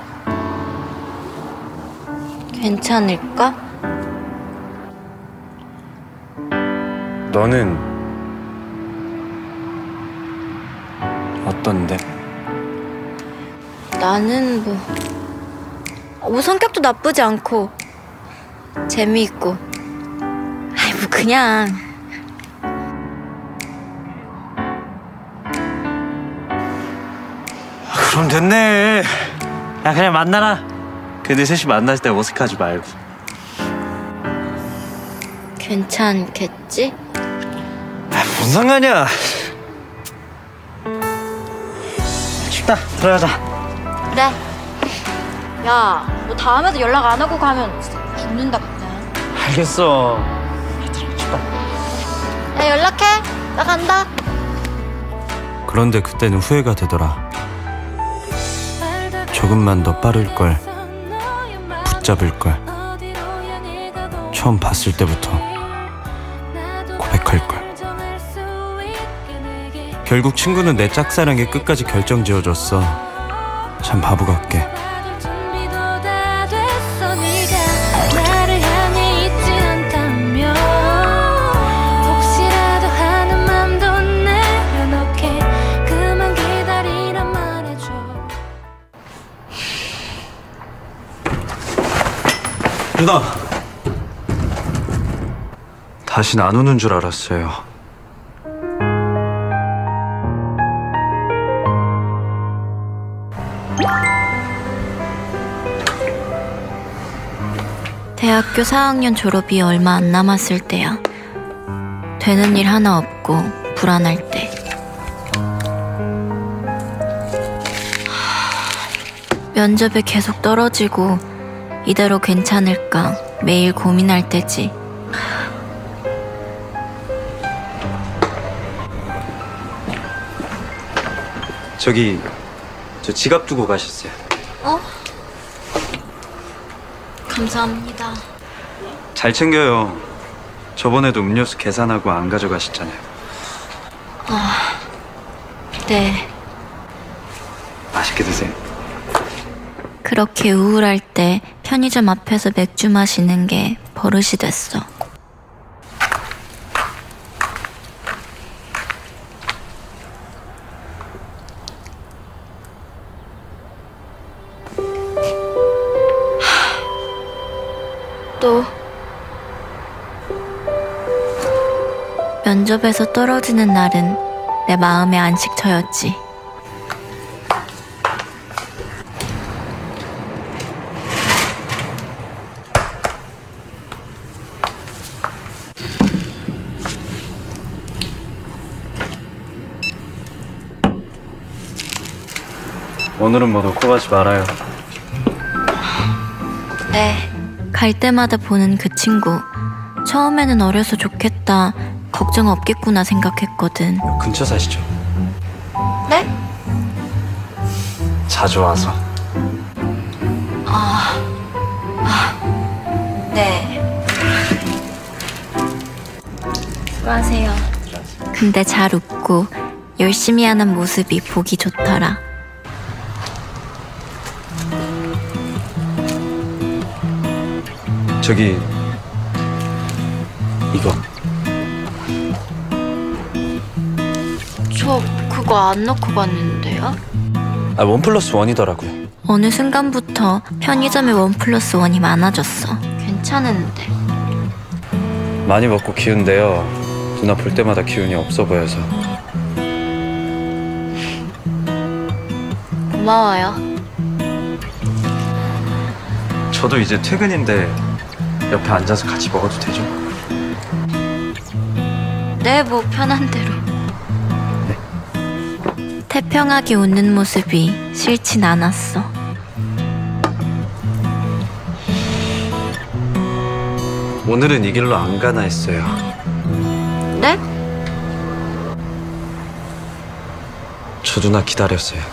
괜찮을까? 너는 어떤데? 나는 뭐 성격도 나쁘지 않고 재미있고 아이 뭐 그냥 그럼 됐네. 야 그냥 만나라. 걔네 셋이 만났을 때 어색하지 말고. 괜찮겠지? 뭔 상관이야. 춥다. 들어가자. 그래. 야, 너 다음에도 연락 안 하고 가면 진짜 죽는다 그냥. 알겠어. 야, 연락해. 나 간다. 그런데 그때는 후회가 되더라. 조금만 더 빠를 걸, 붙잡을 걸, 처음 봤을 때부터 고백할 걸. 결국 친구는 내 짝사랑에 끝까지 결정지어줬어. 참 바보 같게. 누나! 다신 안 오는 줄 알았어요. 대학교 4학년 졸업이 얼마 안 남았을 때야. 되는 일 하나 없고 불안할 때. 면접에 계속 떨어지고 이대로 괜찮을까 매일 고민할 때지. 저기 저 지갑 두고 가셨어요. 어? 감사합니다. 잘 챙겨요. 저번에도 음료수 계산하고 안 가져가셨잖아요. 네. 맛있게 드세요. 그렇게 우울할 때 편의점 앞에서 맥주 마시는 게 버릇이 됐어. 또 면접에서 떨어지는 날은 내 마음의 안식처였지. 오늘은 뭐 놓고 가지 말아요. 네. 갈 때마다 보는 그 친구. 처음에는 어려서 좋겠다, 걱정 없겠구나 생각했거든. 근처 사시죠? 네? 자주 와서. 네. 수고하세요. 근데 잘 웃고 열심히 하는 모습이 보기 좋더라. 저기 이거 저 그거 안 넣고 갔는데요? 1+1이더라고요. 어느 순간부터 편의점에 1+1이 많아졌어. 괜찮은데. 많이 먹고 기운데요. 누나 볼 때마다 기운이 없어 보여서. 고마워요. 저도 이제 퇴근인데 옆에 앉아서 같이 먹어도 되죠? 네, 뭐 편한 대로. 태평하게 웃는 모습이 싫진 않았어. 오늘은 이 길로 안 가나 했어요. 네? 저 누나 기다렸어요.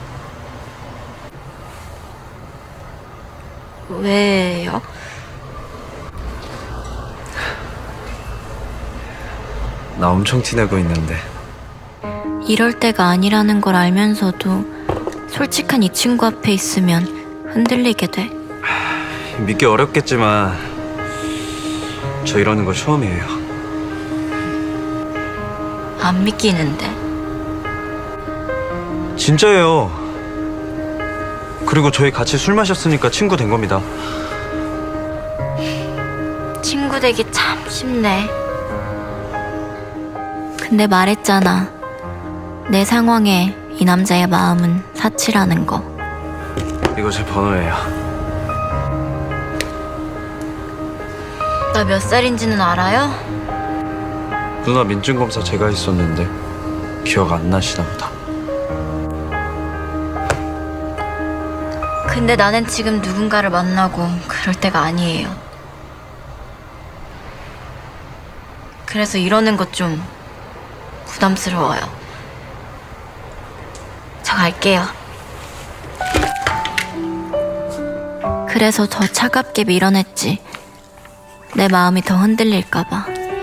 왜요? 나 엄청 티내고 있는데. 이럴 때가 아니라는 걸 알면서도 솔직한 이 친구 앞에 있으면 흔들리게 돼. 믿기 어렵겠지만 저 이러는 거 처음이에요. 안 믿기는데. 진짜예요. 그리고 저희 같이 술 마셨으니까 친구 된 겁니다. 친구 되기 참 쉽네. 근데 말했잖아. 내 상황에 이 남자의 마음은 사치라는 거. 이거 제 번호예요. 나 몇 살인지는 알아요? 누나 민증검사 제가 했었는데 기억 안 나시나 보다. 근데 나는 지금 누군가를 만나고 그럴 때가 아니에요. 그래서 이러는 것 좀 부담스러워요. 저 갈게요. 그래서 더 차갑게 밀어냈지. 내 마음이 더 흔들릴까 봐.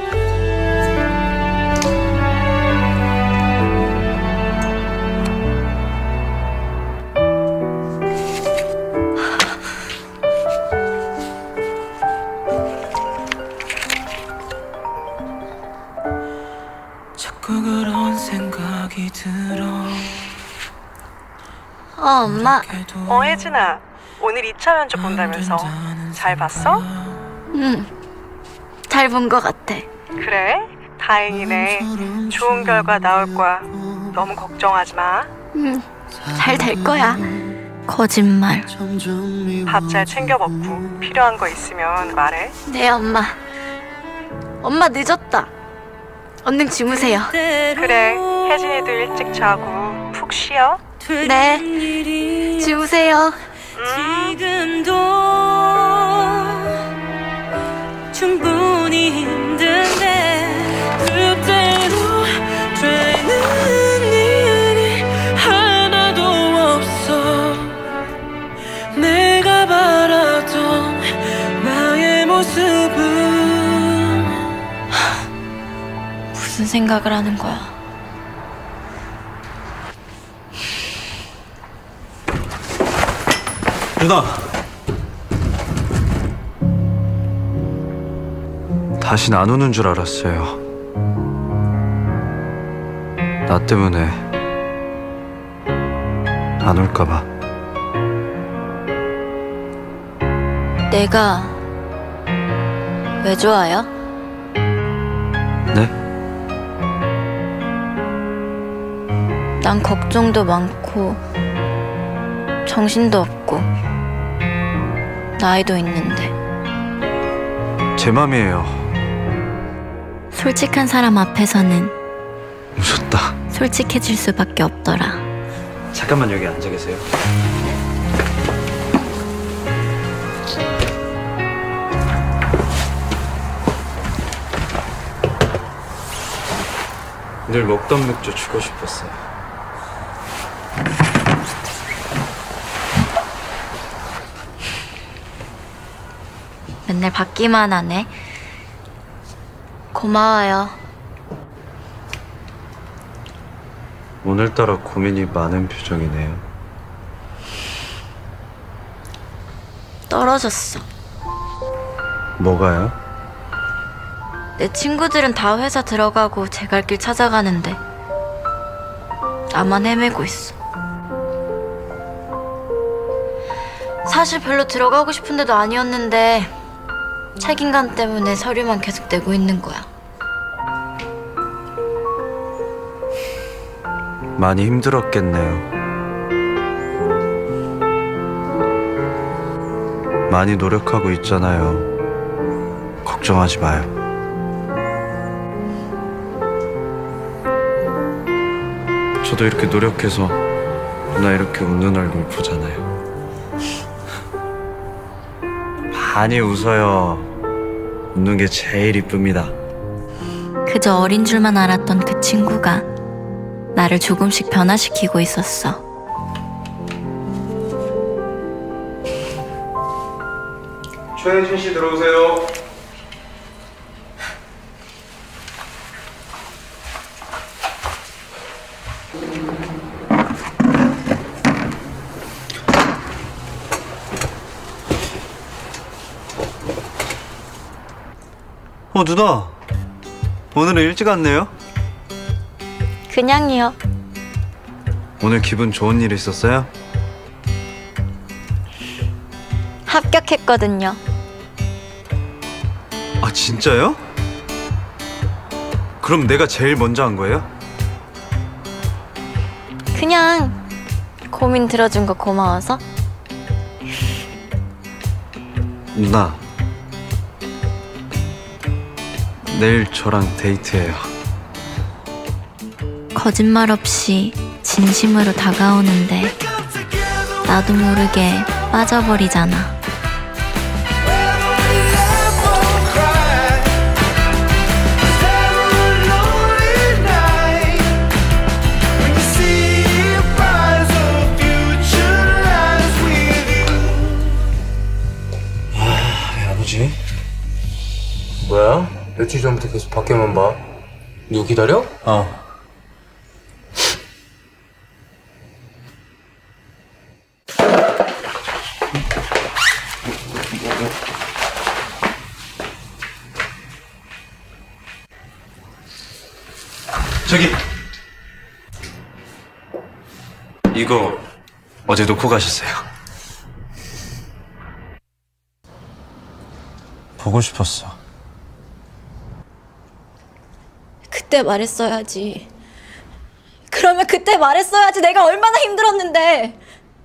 자꾸 그런 생각이 들어. 엄마. 혜진아, 오늘 2차 면접 본다면서 잘 봤어? 응, 잘 본 것 같아. 그래? 다행이네. 좋은 결과 나올 거야. 너무 걱정하지 마. 응, 잘 될 거야. 거짓말. 밥 잘 챙겨 먹고 필요한 거 있으면 말해. 네, 엄마. 엄마 늦었다. 얼른 주무세요. 그래, 혜진이도 일찍 자고 푹 쉬어. 네, 주무세요. 지금도 충분히 힘든데 그대로 되는 일이 하나도 없어. 내가 바라던 나의 모습은 무슨 생각을 하는 거야? 누나! 다신 안 오는 줄 알았어요. 나 때문에 안 올까 봐. 내가 왜 좋아요? 네? 난 걱정도 많고 정신도 없고 나이도 있는데 제 맘이에요. 솔직한 사람 앞에서는 무섭다. 솔직해질 수밖에 없더라. 잠깐만 여기 앉아 계세요. 늘 먹던 맥주 주고 싶었어요. 맨날 받기만 하네. 고마워요. 오늘따라 고민이 많은 표정이네요. 떨어졌어. 뭐가요? 내 친구들은 다 회사 들어가고 제 갈 길 찾아가는데 나만 헤매고 있어. 사실 별로 들어가고 싶은 데도 아니었는데 책임감 때문에 서류만 계속 내고 있는 거야. 많이 힘들었겠네요. 많이 노력하고 있잖아요. 걱정하지 마요. 저도 이렇게 노력해서 누나 이렇게 웃는 얼굴 보잖아요. 많이 웃어요. 웃는 게 제일 이쁩니다. 그저 어린 줄만 알았던 그 친구가 나를 조금씩 변화시키고 있었어. 최혜진 씨 들어오세요. 누나. 오늘은 일찍 왔네요. 그냥이요. 오늘 기분 좋은 일 있었어요? 합격했거든요. 아, 진짜요? 그럼 내가 제일 먼저 한 거예요? 그냥 고민 들어준 거 고마워서. 누나, 내일 저랑 데이트해요. 거짓말 없이 진심으로 다가오는데 나도 모르게 빠져버리잖아. 왜 안 오지? 뭐야? 며칠 전부터 계속 밖에만 봐. 누구 기다려? 저기, 이거 어제 놓고 가셨어요. 보고 싶었어. 그때 말했어야지. 그러면 그때 말했어야지. 내가 얼마나 힘들었는데.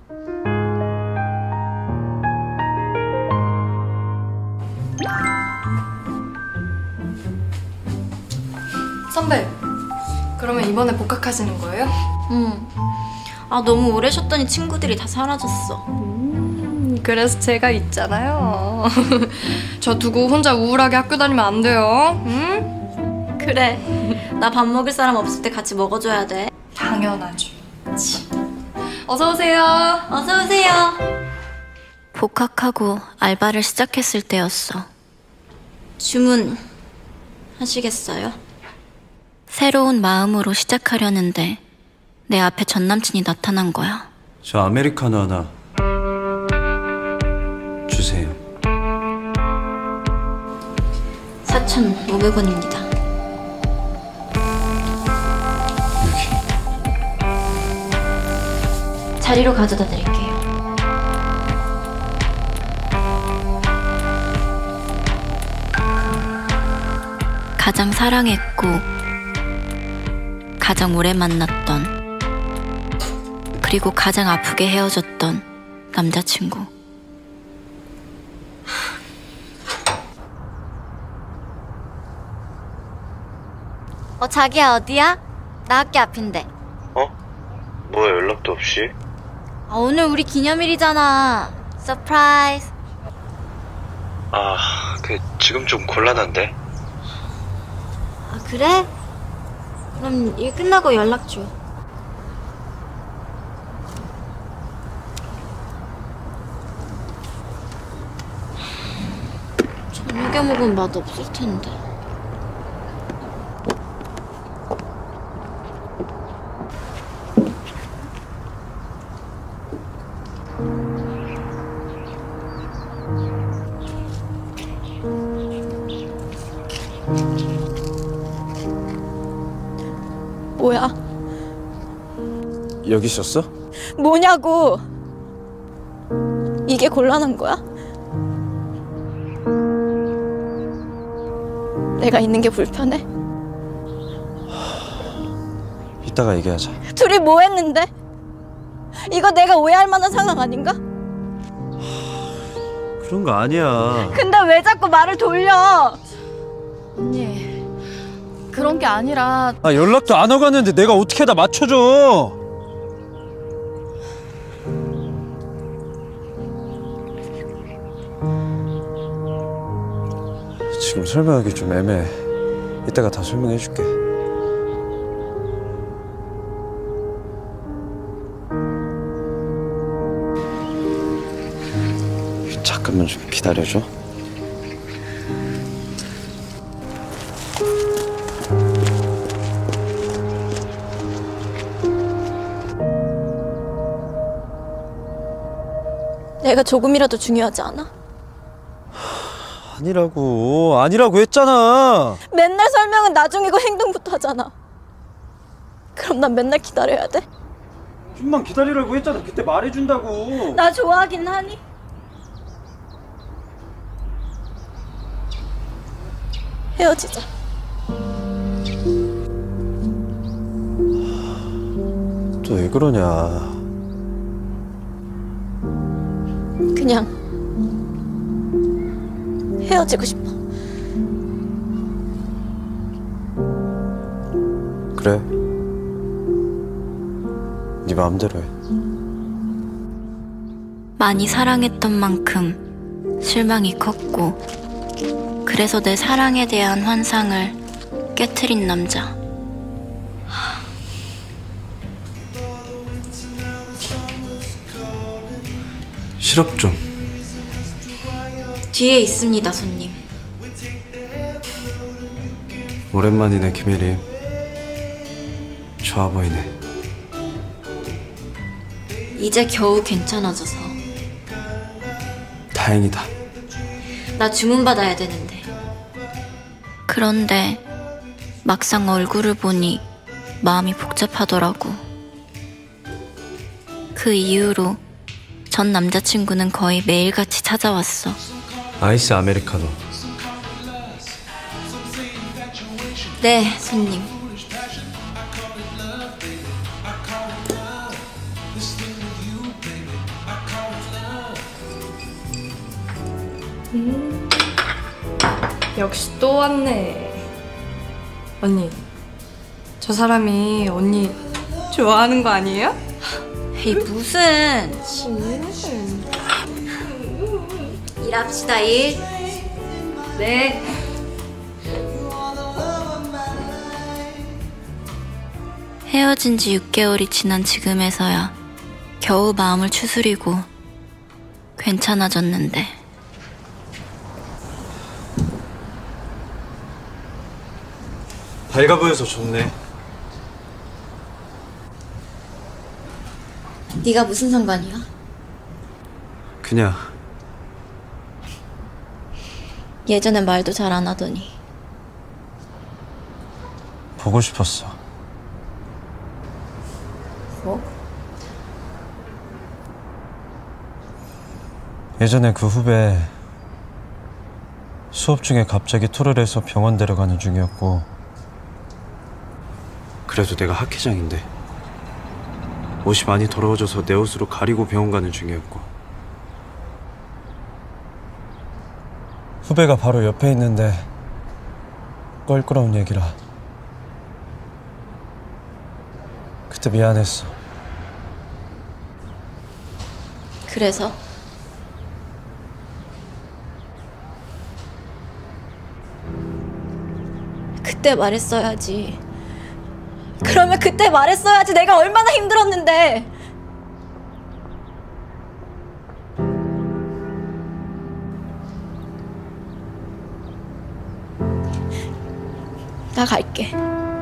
선배, 그러면 이번에 복학하시는 거예요? 응. 아, 너무 오래 쉬었더니 친구들이 다 사라졌어. 그래서 제가 있잖아요. 저 두고 혼자 우울하게 학교 다니면 안 돼요. 응? 그래. 나 밥 먹을 사람 없을 때 같이 먹어줘야 돼. 당연하죠. 그치. 어서 오세요. 어서 오세요. 복학하고 알바를 시작했을 때였어. 주문 하시겠어요? 새로운 마음으로 시작하려는데 내 앞에 전 남친이 나타난 거야. 저 아메리카노 하나 주세요. 4,500원입니다. 자리로 가져다 드릴게요. 가장 사랑했고 가장 오래 만났던 그리고 가장 아프게 헤어졌던 남자친구. 자기야 어디야? 나 학교 앞인데. 뭐야 연락도 없이? 오늘 우리 기념일이잖아. 서프라이즈. 지금 좀 곤란한데? 그래? 그럼 일 끝나고 연락 줘. 저녁에 먹으면 맛 없을 텐데. 뭐야? 여기 있었어? 뭐냐고! 이게 곤란한 거야? 내가 있는 게 불편해? 이따가 얘기하자. 둘이 뭐 했는데? 이거 내가 오해할 만한 상황 아닌가? 그런 거 아니야. 근데 왜 자꾸 말을 돌려? 언니, 그런 게 아니라 아, 연락도 안 오갔는데 내가 어떻게 다 맞춰줘. 지금 설명하기 좀 애매해. 이따가 다 설명해줄게. 잠깐만 좀 기다려줘. 내가 조금이라도 중요하지 않아? 아니라고 했잖아. 맨날 설명은 나중이고 행동부터 하잖아. 그럼 난 맨날 기다려야 돼? 좀만 기다리라고 했잖아. 그때 말해준다고. 나 좋아하긴 하니? 헤어지자. 또 왜 그러냐. 그냥 헤어지고 싶어. 그래. 네 마음대로 해. 많이 사랑했던 만큼 실망이 컸고, 그래서 내 사랑에 대한 환상을 깨트린 남자. 시럽 좀. 뒤에 있습니다, 손님. 오랜만이네, 김혜림. 좋아 보이네. 이제 겨우 괜찮아져서. 다행이다. 나 주문 받아야 되는데. 그런데 막상 얼굴을 보니 마음이 복잡하더라고. 그 이후로 전 남자친구는 거의 매일같이 찾아왔어. 아이스 아메리카노. 네, 손님. 역시 또 왔네. 언니, 저 사람이 언니 좋아하는 거 아니에요? 에이, 무슨. 일합시다, 일. 네. 헤어진 지 6개월이 지난 지금에서야 겨우 마음을 추스리고 괜찮아졌는데. 밝아 보여서 좋네. 네가 무슨 상관이야? 그냥 예전엔 말도 잘 안 하더니. 보고 싶었어. 뭐? 예전에 그 후배 수업 중에 갑자기 토를 해서 병원 데려가는 중이었고, 그래도 내가 학회장인데 옷이 많이 더러워져서 내 옷으로 가리고 병원 가는 중이었고, 후배가 바로 옆에 있는데 껄끄러운 얘기라. 그때 미안했어. 그래서? 그때 말했어야지. 그러면 그때 말했어야지. 내가 얼마나 힘들었는데. 나 갈게.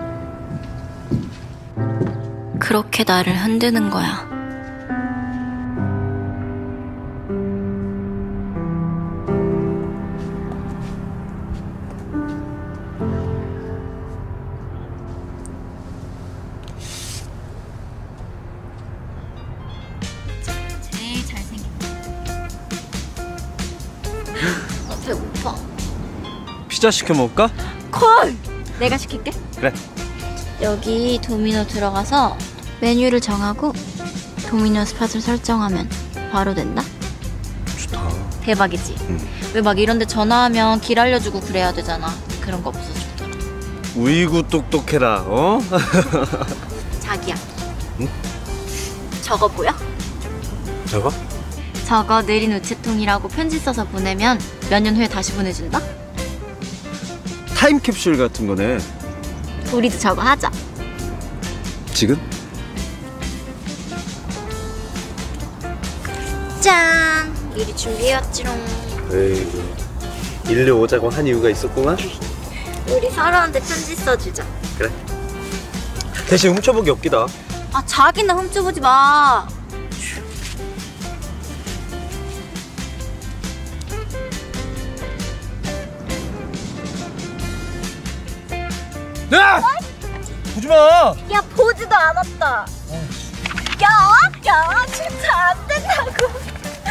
그렇게 나를 흔드는 거야. 제일 잘생긴. 배고파. 피자 시켜 먹을까? 콜! 내가 시킬게. 그래. 여기 도미노 들어가서 메뉴를 정하고 도미노 스팟을 설정하면 바로 된다? 좋다. 대박이지? 왜 막 이런데 전화하면 길 알려주고 그래야 되잖아. 그런 거 없어서 좋더라. 우이구 똑똑해라. 어? 자기야. 응? 저거 보여? 저거? 저거 느린 우체통이라고 편지 써서 보내면 몇 년 후에 다시 보내준다? 타임캡슐 같은 거네. 우리도 저거 하자. 지금? 짠! 미리 준비해왔지롱. 에이구, 일로 오자고 한 이유가 있었구만. 우리 서로한테 편지 써주자. 그래. 대신 훔쳐보기 없기다. 아, 자기나 훔쳐보지 마. 야! 보지 마. 야, 보지도 않았다. 야, 진짜 안 된다고.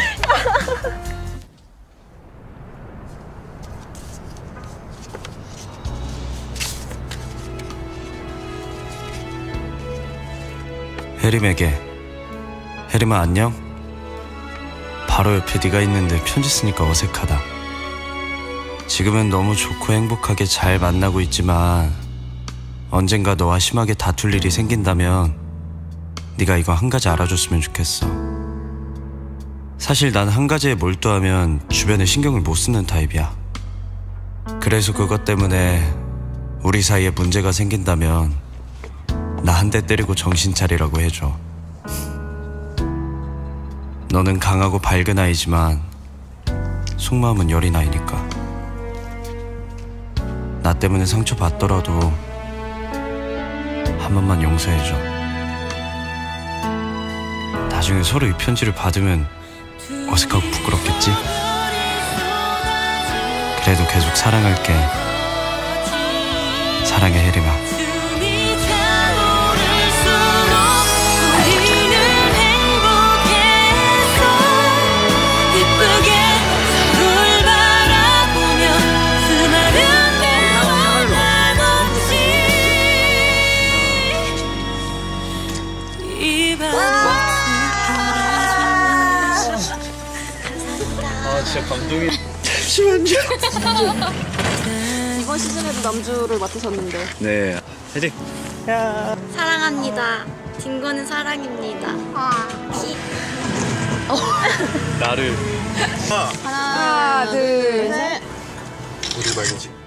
혜림에게. 혜림아 안녕? 바로 옆에 네가 있는데 편지 쓰니까 어색하다. 지금은 너무 좋고 행복하게 잘 만나고 있지만 언젠가 너와 심하게 다툴 일이 생긴다면 네가 이거 한 가지 알아줬으면 좋겠어. 사실 난 한 가지에 몰두하면 주변에 신경을 못 쓰는 타입이야. 그래서 그것 때문에 우리 사이에 문제가 생긴다면 나 한 대 때리고 정신 차리라고 해줘. 너는 강하고 밝은 아이지만 속마음은 여린 아이니까. 나 때문에 상처받더라도 한 번만 용서해줘. 나중에 서로 이 편지를 받으면 어색하고 부끄럽겠지? 그래도 계속 사랑할게. 사랑해 혜림아. 진짜 감동이. 잠시만요. 이번 시즌에도 남주를 맡으셨는데. 네, 혜림. 사랑합니다. 딩고는 사랑입니다. 나를. 하나, 둘, 셋. 우리 말이지.